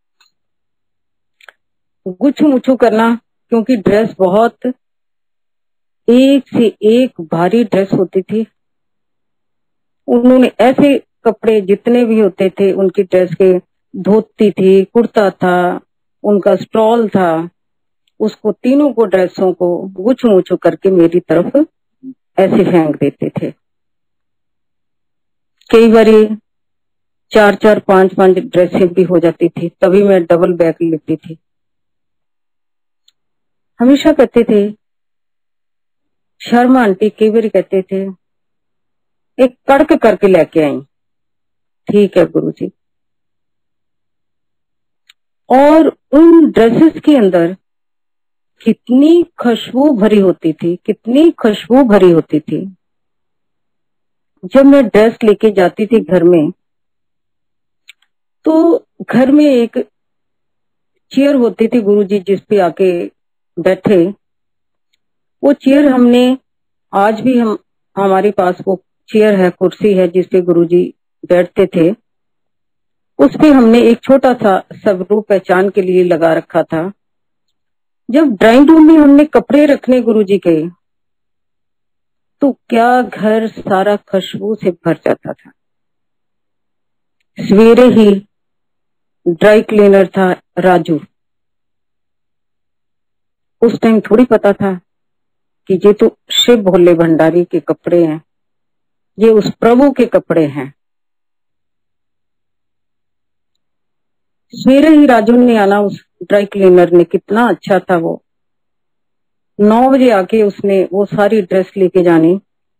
गुच्छू मुच्छू करना, क्योंकि ड्रेस बहुत एक से एक भारी ड्रेस होती थी। उन्होंने ऐसे कपड़े जितने भी होते थे उनकी ड्रेस के, धोती थी, कुर्ता था, उनका स्टॉल था, उसको तीनों को ड्रेसों को गुच्छू मुच्छू करके मेरी तरफ ऐसे फेंक देते थे। कई बार 4-4, 5-5 ड्रेसें भी हो जाती थी, तभी मैं डबल बैग लेती थी। हमेशा कहते थे, शर्मा आंटी कई बार कहते थे, एक कड़क करके लेके आई। ठीक है गुरुजी। और उन ड्रेसेस के अंदर कितनी खुशबू भरी होती थी, कितनी खुशबू भरी होती थी। जब मैं ड्रेस लेके जाती थी घर में, तो घर में एक चेयर होती थी गुरुजी जिस पे आके बैठे। वो चेयर हमने आज भी हमारे पास वो चेयर है, कुर्सी है जिस पे गुरुजी बैठते थे। उस पे हमने एक छोटा सा स्वरूप पहचान के लिए लगा रखा था। जब ड्राइंग रूम में हमने कपड़े रखने गुरुजी के, तो क्या घर सारा खुशबू से भर जाता था। सवेरे ही ड्राई क्लीनर था राजू। उस टाइम थोड़ी पता था कि ये तो शिव भोले भंडारी के कपड़े हैं, ये उस प्रभु के कपड़े हैं। सवेरे ही राजू ने आना, उस ड्राई क्लीनर ने, कितना अच्छा था वो। 9 बजे आके उसने वो सारी ड्रेस लेके जानी,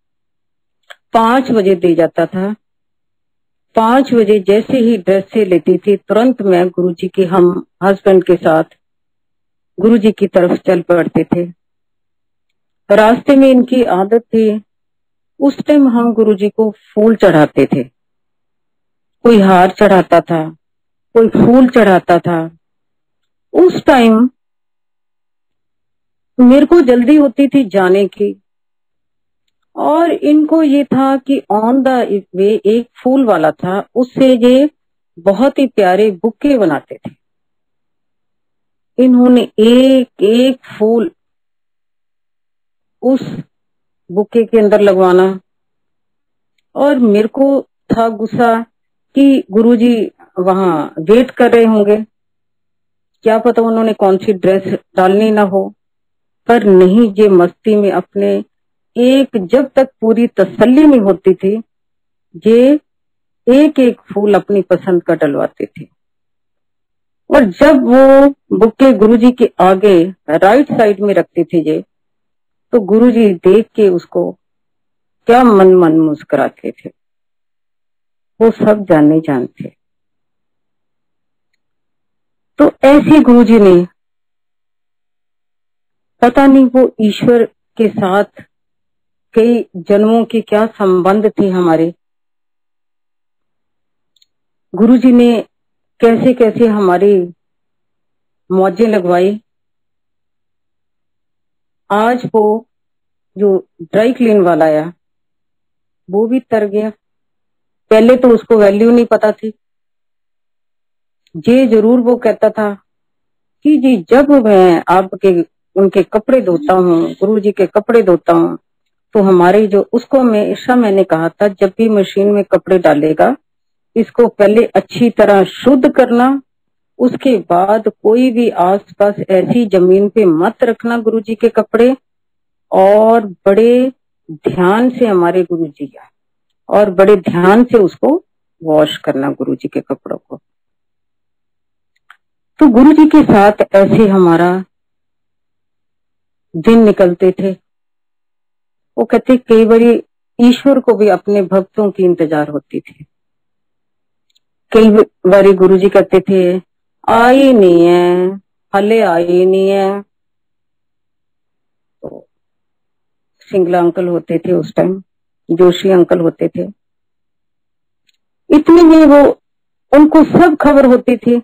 5 बजे दे जाता था। 5 बजे जैसे ही ड्रेस से लेती थी, तुरंत मैं गुरुजी के, हम हस्बैंड के साथ गुरुजी की तरफ चल पड़ते थे। रास्ते में इनकी आदत थी, उस टाइम हम गुरुजी को फूल चढ़ाते थे। कोई हार चढ़ाता था, कोई फूल चढ़ाता था। उस टाइम मेरे को जल्दी होती थी जाने की, और इनको ये था कि ऑन द वे एक फूल वाला था, उससे ये बहुत ही प्यारे बुके बनाते थे। इन्होंने एक एक फूल उस बुके के अंदर लगवाना, और मेरे को था गुस्सा कि गुरुजी वहां वेट कर रहे होंगे, क्या पता उन्होंने कौन सी ड्रेस डालनी ना हो। पर नहीं, ये मस्ती में अपने एक, जब तक पूरी तसल्ली नहीं होती थी, ये एक एक फूल अपनी पसंद का डलवाते थे। और जब वो बुके गुरुजी के आगे राइट साइड में रखते थे ये, तो गुरुजी देख के उसको क्या मन मन मुस्कुराते थे। वो सब जाने जानते। तो ऐसे गुरुजी ने, पता नहीं वो ईश्वर के साथ कई जन्मों के क्या संबंध थे हमारे। गुरुजी ने कैसे कैसे हमारी मौजें लगवाई। आज वो जो ड्राई क्लीन वाला आया, वो भी तर गया। पहले तो उसको वैल्यू नहीं पता थी। ये जरूर वो कहता था कि जी जब मैं आपके उनके कपड़े धोता हूँ, गुरुजी के कपड़े धोता हूँ, तो हमारे जो, उसको हमेशा मैंने कहा था, जब भी मशीन में कपड़े डालेगा, इसको पहले अच्छी तरह शुद्ध करना, उसके बाद कोई भी आसपास ऐसी जमीन पे मत रखना गुरुजी के कपड़े। और बड़े ध्यान से हमारे गुरुजी का, और बड़े ध्यान से उसको वॉश करना गुरुजी के कपड़ों को। तो गुरुजी के साथ ऐसे हमारा दिन निकलते थे। वो कहते कई बारी ईश्वर को भी अपने भक्तों की इंतजार होती थी। कई बारी गुरुजी कहते थे आई नहीं है, हले आई नहीं है। तो सिंगला अंकल होते थे उस टाइम, जोशी अंकल होते थे, इतने में वो उनको सब खबर होती थी।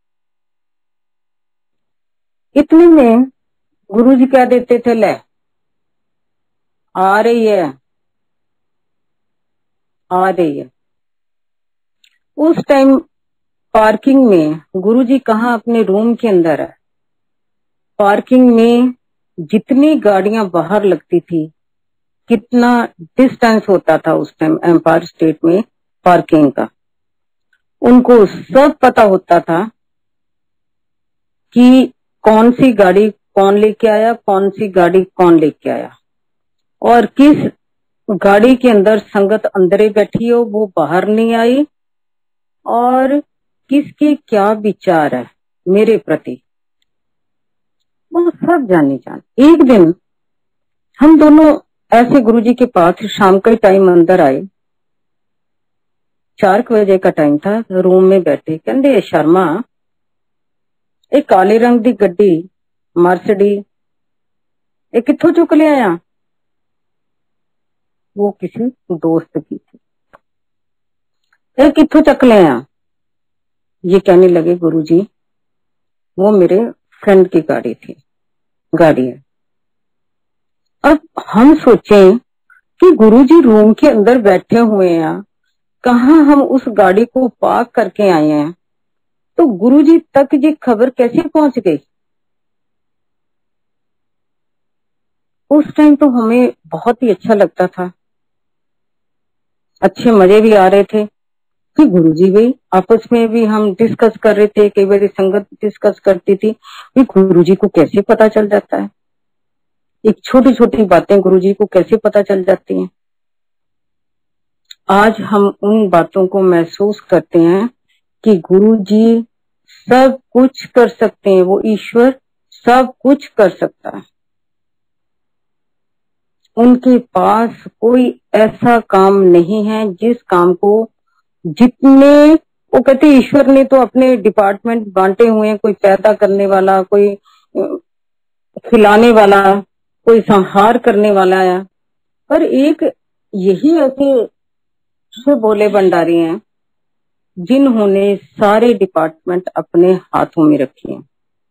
इतने में गुरुजी कह देते थे ले आ रही है, आ रही है। उस टाइम पार्किंग में गुरुजी कहाँ अपने रूम के अंदर है, पार्किंग में जितनी गाड़ियां बाहर लगती थी, कितना डिस्टेंस होता था उस टाइम एम्पायर स्टेट में पार्किंग का, उनको सब पता होता था कि कौन सी गाड़ी कौन लेके आया, कौन सी गाड़ी कौन लेके आया, और किस गाड़ी के अंदर संगत अंदर बैठी हो वो बाहर नहीं आई, और किसके क्या विचार है मेरे प्रति, वो सब जानी जान। एक दिन हम दोनों ऐसे गुरुजी के पास शाम का टाइम अंदर आए, 4 बजे का टाइम था, रूम में बैठे, कहते शर्मा एक काले रंग दी गड्डी मर्सिडी ये कित्थों चुक ले आया। वो किसी दोस्त की थी। ये कित्थों चक ले आया, ये कहने लगे गुरुजी वो मेरे फ्रेंड की गाड़ी है। अब हम सोचें कि गुरुजी रूम के अंदर बैठे हुए हैं, कहाँ हम उस गाड़ी को पार्क करके आए हैं, तो गुरुजी तक ये खबर कैसे पहुंच गई। उस टाइम तो हमें बहुत ही अच्छा लगता था, अच्छे मजे भी आ रहे थे कि गुरुजी भी आपस में भी हम डिस्कस कर रहे थे, कई बार संगत डिस्कस करती थी कि गुरुजी को कैसे पता चल जाता है, एक छोटी छोटी बातें गुरुजी को कैसे पता चल जाती हैं। आज हम उन बातों को महसूस करते हैं कि गुरुजी सब कुछ कर सकते हैं, वो ईश्वर सब कुछ कर सकता है। उनके पास कोई ऐसा काम नहीं है जिस काम को जितने वो कहते ईश्वर ने तो अपने डिपार्टमेंट बांटे हुए हैं, कोई पैदा करने वाला, कोई खिलाने वाला, कोई संहार करने वाला है, पर एक यही ऐसे शिव भोले भंडारी हैं जिन्होंने सारे डिपार्टमेंट अपने हाथों में रखे हैं।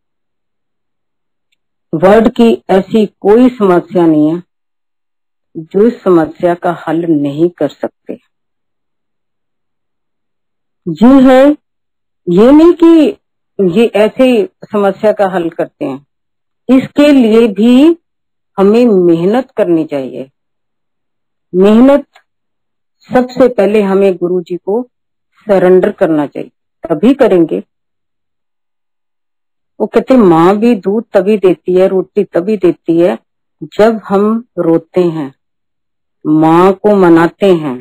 वर्ल्ड की ऐसी कोई समस्या नहीं है जो इस समस्या का हल नहीं कर सकते। ये है, ये नहीं कि ये ऐसे समस्या का हल करते हैं, इसके लिए भी हमें मेहनत करनी चाहिए। मेहनत सबसे पहले हमें गुरुजी को सरेंडर करना चाहिए, तभी करेंगे। वो कहते माँ भी दूध तभी देती है, रोटी तभी देती है जब हम रोते हैं, माँ को मनाते हैं।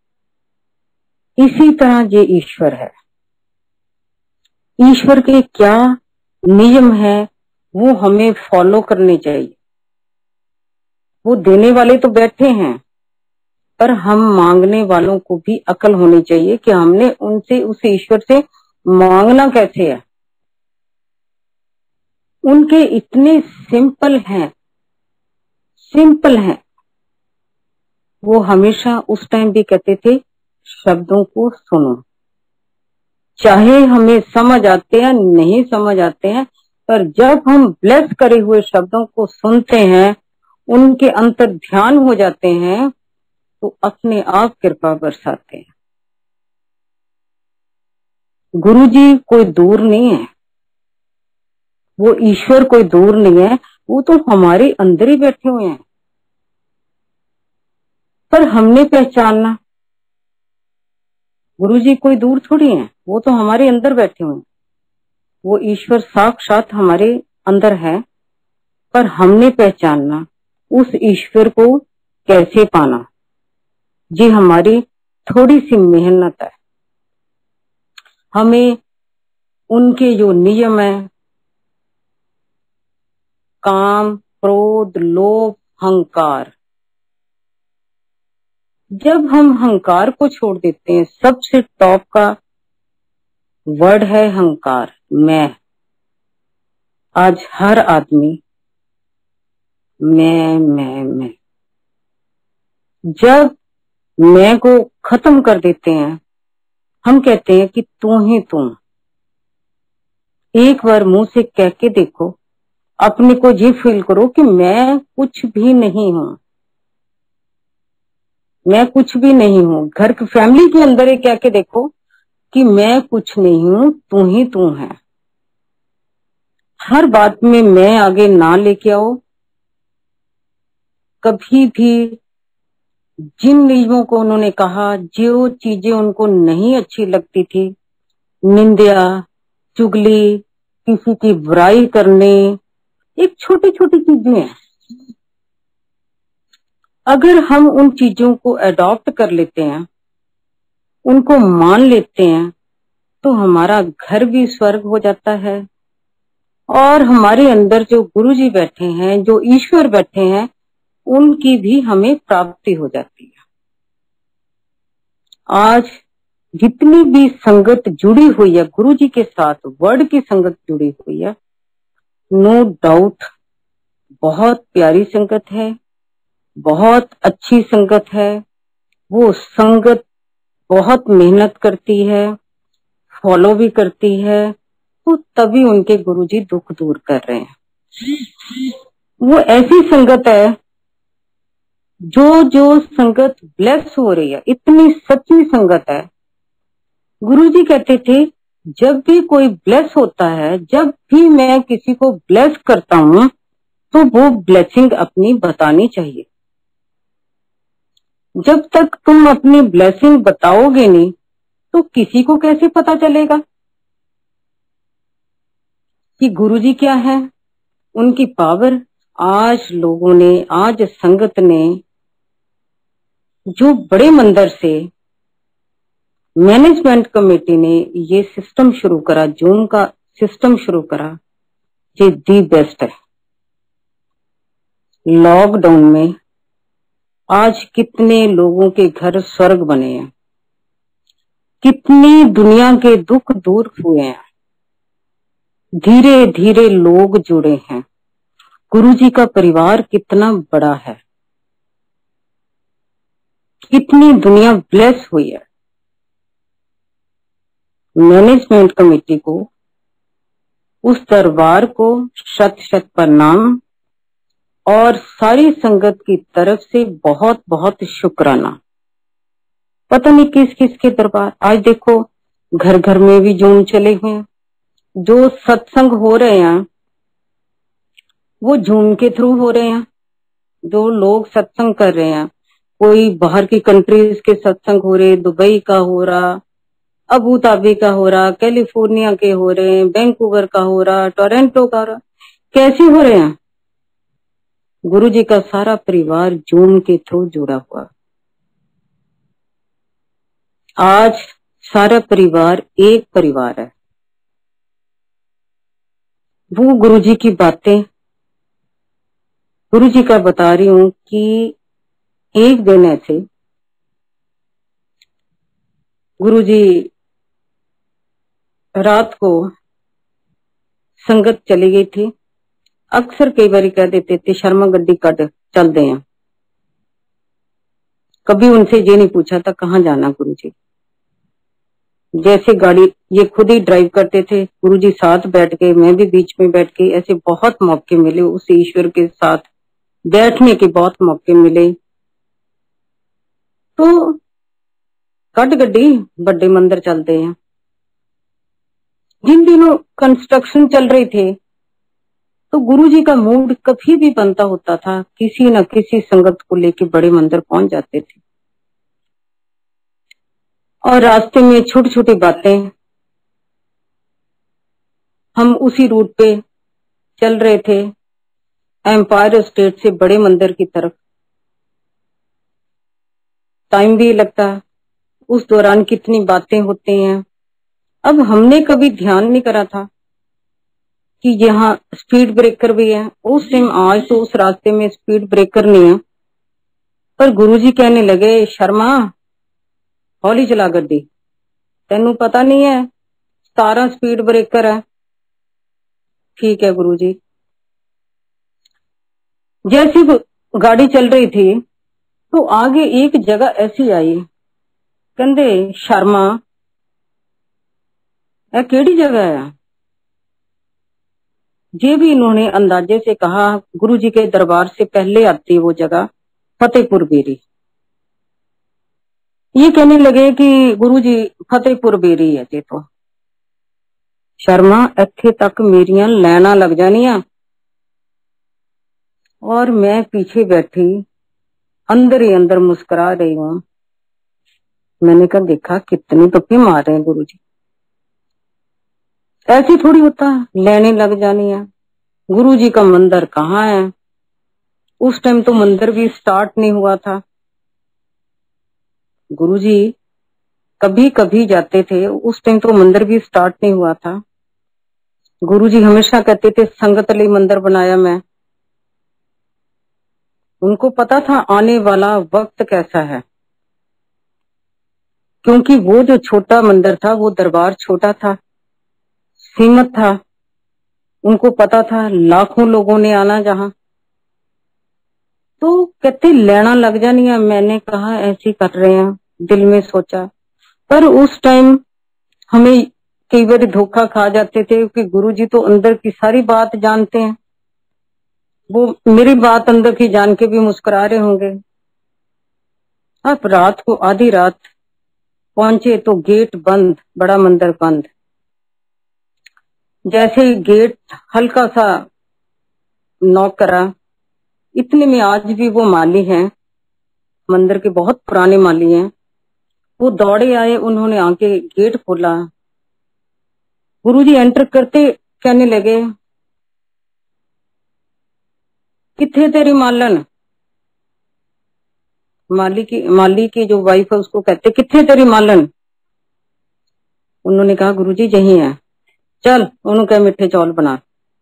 इसी तरह ये ईश्वर है। ईश्वर के क्या नियम है वो हमें फॉलो करने चाहिए। वो देने वाले तो बैठे हैं, पर हम मांगने वालों को भी अकल होनी चाहिए कि हमने उनसे, उस ईश्वर से मांगना कैसे है। उनके इतने सिंपल हैं, वो हमेशा उस टाइम भी कहते थे शब्दों को सुनो, चाहे हमें समझ आते हैं नहीं समझ आते हैं, पर जब हम ब्लेस करे हुए शब्दों को सुनते हैं, उनके अंतर ध्यान हो जाते हैं, तो अपने आप कृपा बरसाते हैं। गुरुजी कोई दूर नहीं है, वो ईश्वर कोई दूर नहीं है, वो तो हमारे अंदर ही बैठे हुए हैं, पर हमने पहचानना। गुरुजी कोई दूर थोड़ी है, वो तो हमारे अंदर बैठे हुए हैं। वो ईश्वर साक्षात हमारे अंदर है, पर हमने पहचानना, उस ईश्वर को कैसे पाना, ये हमारी थोड़ी सी मेहनत है। हमें उनके जो नियम है, काम, क्रोध, लोभ, अहंकार, जब हम अहंकार को छोड़ देते हैं, सबसे टॉप का वर्ड है अहंकार, मैं। आज हर आदमी मैं। जब मैं को खत्म कर देते हैं, हम कहते हैं कि तू ही तू। एक बार मुंह से कह के देखो, अपने को ये फील करो कि मैं कुछ भी नहीं हूं, मैं कुछ भी नहीं हूं। घर की फैमिली के अंदर ही कह के देखो कि मैं कुछ नहीं हूं, तू ही तू है। हर बात में मैं आगे ना लेके आओ। कभी भी जिन नियमों को उन्होंने कहा, जो चीजें उनको नहीं अच्छी लगती थी, निंदा, चुगली, किसी की बुराई करने, एक छोटी छोटी चीजें हैं। अगर हम उन चीजों को अडॉप्ट कर लेते हैं, उनको मान लेते हैं, तो हमारा घर भी स्वर्ग हो जाता है और हमारे अंदर जो गुरुजी बैठे हैं, जो ईश्वर बैठे हैं, उनकी भी हमें प्राप्ति हो जाती है। आज जितनी भी संगत जुड़ी हुई है गुरुजी के साथ, वर्ड की संगत जुड़ी हुई है, नो डाउट बहुत प्यारी संगत है, बहुत अच्छी संगत है। वो संगत बहुत मेहनत करती है, फॉलो भी करती है, तो तभी उनके गुरुजी दुख दूर कर रहे हैं। वो ऐसी संगत है जो संगत ब्लेस हो रही है, इतनी सच्ची संगत है। गुरुजी कहते थे, जब भी कोई ब्लेस होता है, जब भी मैं किसी को ब्लेस करता हूं, तो वो ब्लेसिंग अपनी बतानी चाहिए। जब तक तुम अपनी ब्लेसिंग बताओगे नहीं, तो किसी को कैसे पता चलेगा कि गुरुजी क्या है, उनकी पावर। आज लोगों ने, आज संगत ने, जो बड़े मंदिर से मैनेजमेंट कमेटी ने ये सिस्टम शुरू करा, जूम का सिस्टम शुरू करा, ये दी बेस्ट है। लॉकडाउन में आज कितने लोगों के घर स्वर्ग बने हैं, कितनी दुनिया के दुख दूर हुए हैं, धीरे धीरे लोग जुड़े हैं। गुरुजी का परिवार कितना बड़ा है, कितनी दुनिया ब्लेस हुई है। मैनेजमेंट कमेटी को, उस दरबार को शत शत प्रणाम और सारी संगत की तरफ से बहुत बहुत शुक्राना। पता नहीं किस किस के दरबार, आज देखो घर घर में भी जूम चले हुए हैं। जो सत्संग हो रहे हैं वो जूम के थ्रू हो रहे हैं। जो लोग सत्संग कर रहे हैं, कोई बाहर की कंट्रीज के सत्संग हो रहे, दुबई का हो रहा, अबू धाबी का हो रहा, कैलिफोर्निया के हो रहे हैं, वैंकूवर का हो रहा, टोरंटो का हो रहा। कैसे हो रहे हैं? गुरुजी का सारा परिवार जूम के थ्रू जुड़ा हुआ। आज सारा परिवार एक परिवार है। वो गुरुजी की बातें गुरुजी का बता रही हूं कि एक दिन ऐसे गुरुजी रात को संगत चली गई थी। अक्सर कई बार कह देते थे, शर्मा गड्डी कट चलते हैं। कभी उनसे ये नहीं पूछा था कहाँ जाना गुरुजी। जैसे गाड़ी ये खुद ही ड्राइव करते थे, गुरुजी साथ बैठ गए, मैं भी बीच में बैठ गई। ऐसे बहुत मौके मिले, उस ईश्वर के साथ बैठने के बहुत मौके मिले। तो कट गड्डी बड़े मंदिर चलते हैं। जिन दिनों कंस्ट्रक्शन चल रहे थे, तो गुरुजी का मूड कभी भी बनता होता था, किसी न किसी संगत को लेके बड़े मंदिर पहुंच जाते थे। और रास्ते में छोटी छोटी बातें, हम उसी रूट पे चल रहे थे एम्पायर स्टेट से बड़े मंदिर की तरफ। टाइम भी लगता, उस दौरान कितनी बातें होती हैं। अब हमने कभी ध्यान नहीं करा था कि यहाँ स्पीड ब्रेकर भी है। उस टाइम, आज तो उस रास्ते में स्पीड ब्रेकर नहीं है, पर गुरुजी कहने लगे, शर्मा हौली चला गड्डी, तेनू पता नहीं है 17 स्पीड ब्रेकर है। ठीक है गुरुजी। जैसी गाड़ी चल रही थी तो आगे एक जगह ऐसी आई, कहंदे शर्मा यह केड़ी जगह है। ये भी इन्होंने अंदाजे से कहा, गुरुजी के दरबार से पहले आती वो जगह फतेहपुर बेरी। ये कहने लगे कि गुरुजी फतेहपुर बेरी है। तो शर्मा इत्थे तक मेरिया लैना लग जानिया और मैं पीछे बैठी अंदर ही अंदर मुस्कुरा रही हूं। मैंने कहा देखा कितनी तुक्के मार रहे हैं गुरुजी, ऐसी थोड़ी होता लेने लग जानी है। गुरुजी का मंदिर कहाँ है? उस टाइम तो मंदिर भी स्टार्ट नहीं हुआ था। गुरुजी कभी कभी जाते थे, उस टाइम तो मंदिर भी स्टार्ट नहीं हुआ था। गुरुजी हमेशा कहते थे संगत लिए मंदिर बनाया मैं। उनको पता था आने वाला वक्त कैसा है, क्योंकि वो जो छोटा मंदिर था वो दरबार छोटा था, सीमित था। उनको पता था लाखों लोगों ने आना जहां, तो कहते लेना लग जानी है। मैंने कहा ऐसे कर रहे हैं, दिल में सोचा। पर उस टाइम हमें कई बार धोखा खा जाते थे, क्योंकि गुरुजी तो अंदर की सारी बात जानते हैं। वो मेरी बात अंदर की जान के भी मुस्कुरा रहे होंगे। अब रात को आधी रात पहुंचे तो गेट बंद, बड़ा मंदिर बंद। जैसे गेट हल्का सा नॉक करा, इतने में आज भी वो माली हैं मंदिर के, बहुत पुराने माली हैं, वो दौड़े आए। उन्होंने आके गेट खोला। गुरुजी एंटर करते कहने लगे किथे तेरी मालन। माली की जो वाइफ है उसको कहते किथे तेरी मालन। उन्होंने कहा गुरुजी यही है, चल उन्होंने कहा मिठे चौल बना।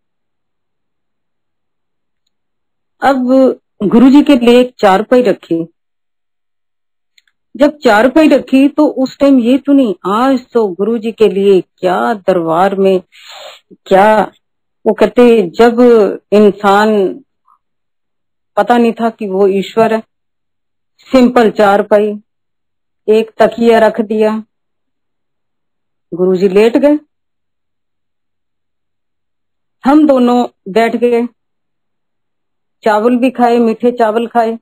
अब गुरुजी के लिए एक चारपाई रखी। जब चारपाई रखी तो उस टाइम ये सुनी, आज तो गुरुजी के लिए क्या दरबार में क्या। वो कहते जब इंसान पता नहीं था कि वो ईश्वर है। सिंपल चारपाई, एक तकिया रख दिया, गुरुजी लेट गए, हम दोनों बैठ गए, चावल भी खाए, मीठे चावल खाए।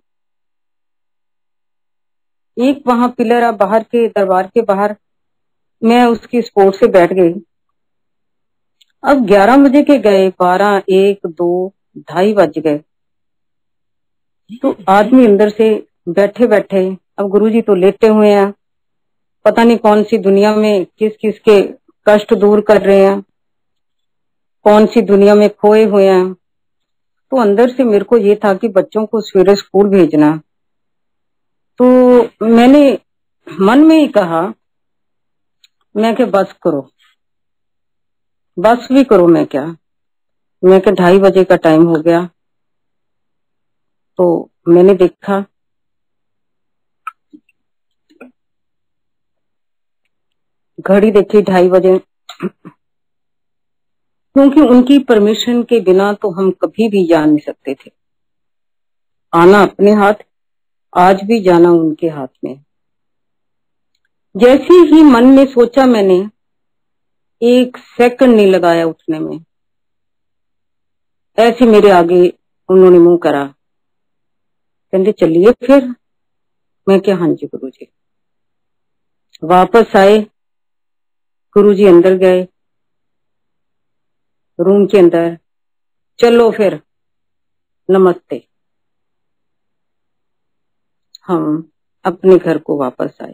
एक वहां पिलर है बाहर के दरबार के बाहर, मैं उसकी सपोर्ट से बैठ गई। अब 11 बजे के गए, 12, 1, 2, 2:30 बज गए। तो आदमी अंदर से बैठे बैठे, अब गुरुजी तो लेटे हुए हैं, पता नहीं कौन सी दुनिया में किस किस के कष्ट दूर कर रहे हैं, कौन सी दुनिया में खोए हुए हैं। तो अंदर से मेरे को ये था कि बच्चों को सवेरे स्कूल भेजना। तो मैंने मन में ही कहा, मैं क्या बस करो, बस भी करो। मैं क्या 2:30 बजे का टाइम हो गया। तो मैंने देखा घड़ी, देखी 2:30 बजे, क्योंकि उनकी परमिशन के बिना तो हम कभी भी जा नहीं सकते थे। आना अपने हाथ, आज भी जाना उनके हाथ में। जैसे ही मन में सोचा, मैंने 1 सेकंड नहीं लगाया उठने में। ऐसे मेरे आगे उन्होंने मुंह करा, कहते चलिए फिर। मैं क्या हाँ जी गुरुजी। वापस आए, गुरुजी अंदर गए रूम के अंदर, चलो फिर नमस्ते। हम अपने घर को वापस आए।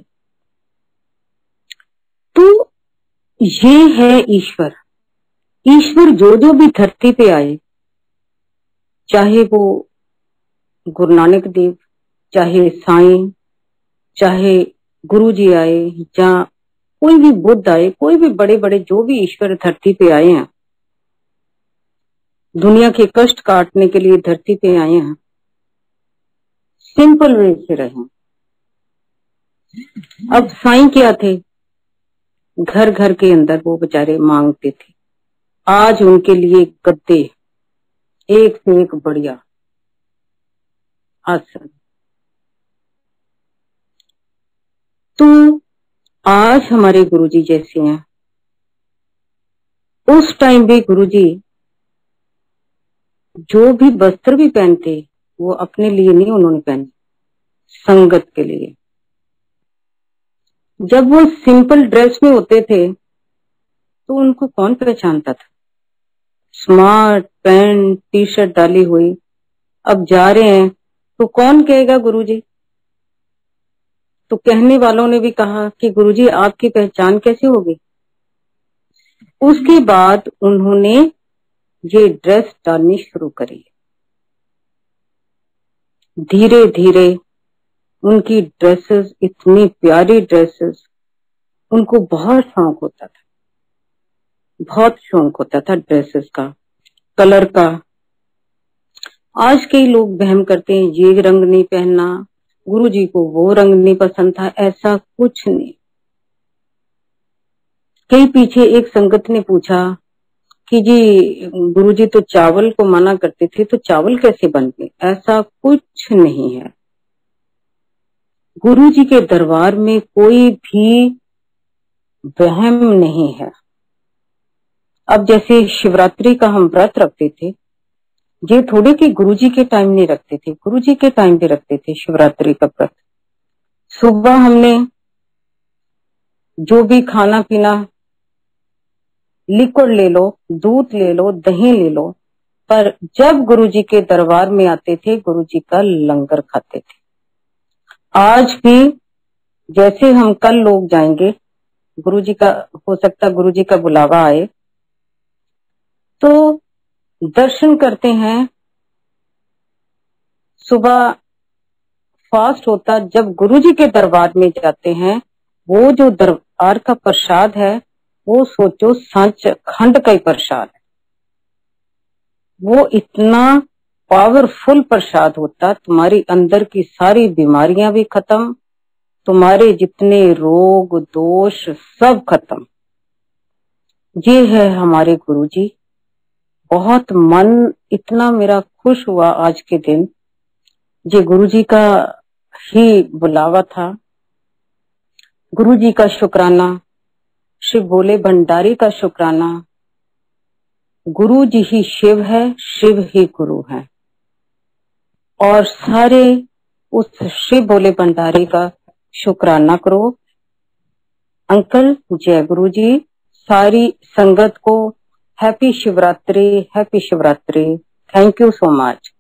तो ये है ईश्वर। ईश्वर जो जो भी धरती पे आए, चाहे वो गुरु नानक देव, चाहे साईं, चाहे गुरुजी आए, या कोई भी बुद्ध आए, कोई भी बड़े बड़े जो भी ईश्वर धरती पे आए हैं, दुनिया के कष्ट काटने के लिए धरती पे आए हैं, सिंपल वे से रहें। अब साईं क्या थे, घर घर के अंदर वो बेचारे मांगते थे। आज उनके लिए गद्दे एक से एक बढ़िया आसन। तो आज हमारे गुरुजी जैसे हैं, उस टाइम भी गुरुजी जो भी वस्त्र भी पहनते वो अपने लिए नहीं उन्होंने पहने, संगत के लिए। जब वो सिंपल ड्रेस में होते थे तो उनको कौन पहचानता था। स्मार्ट पैंट टी शर्ट डाली हुई अब जा रहे हैं तो कौन कहेगा गुरुजी। तो कहने वालों ने भी कहा कि गुरुजी आपकी पहचान कैसे होगी। उसके बाद उन्होंने ये ड्रेस डालनी शुरू करी। धीरे धीरे उनकी ड्रेसेस, इतनी प्यारी ड्रेसेस, उनको बहुत शौक होता था, बहुत शौक होता था ड्रेसेस का, कलर का। आज कई लोग वहम करते हैं ये रंग नहीं पहनना, गुरुजी को वो रंग नहीं पसंद था। ऐसा कुछ नहीं। कई पीछे एक संगत ने पूछा कि जी गुरुजी तो चावल को मना करते थे, तो चावल कैसे बन गए। ऐसा कुछ नहीं है। गुरुजी के दरबार में कोई भी वहम नहीं है। अब जैसे शिवरात्रि का हम व्रत रखते थे, ये थोड़े कि गुरुजी के टाइम नहीं रखते थे, गुरुजी के टाइम भी रखते थे शिवरात्रि का व्रत। सुबह हमने जो भी खाना पीना, लिक्विड ले लो, दूध ले लो, दही ले लो, पर जब गुरुजी के दरबार में आते थे गुरुजी का लंगर खाते थे। आज भी जैसे हम कल लोग जाएंगे, गुरुजी का हो सकता गुरुजी का बुलावा आए तो दर्शन करते हैं। सुबह फास्ट होता, जब गुरुजी के दरबार में जाते हैं, वो जो दरबार का प्रसाद है वो सोचो सच खंड का ही प्रसाद है। वो इतना पावरफुल प्रसाद होता, तुम्हारी अंदर की सारी बीमारियां भी खत्म, तुम्हारे जितने रोग दोष सब खत्म। ये है हमारे गुरुजी। बहुत मन इतना मेरा खुश हुआ आज के दिन, ये गुरुजी का ही बुलावा था। गुरुजी का शुक्राना, शिव भोले भंडारी का शुक्राना। गुरु जी ही शिव है, शिव ही गुरु है, और सारे उस शिव भोले भंडारी का शुक्राना करो। अंकल जय गुरु जी। सारी संगत को happy Shivratri, happy Shivratri. Thank you so much.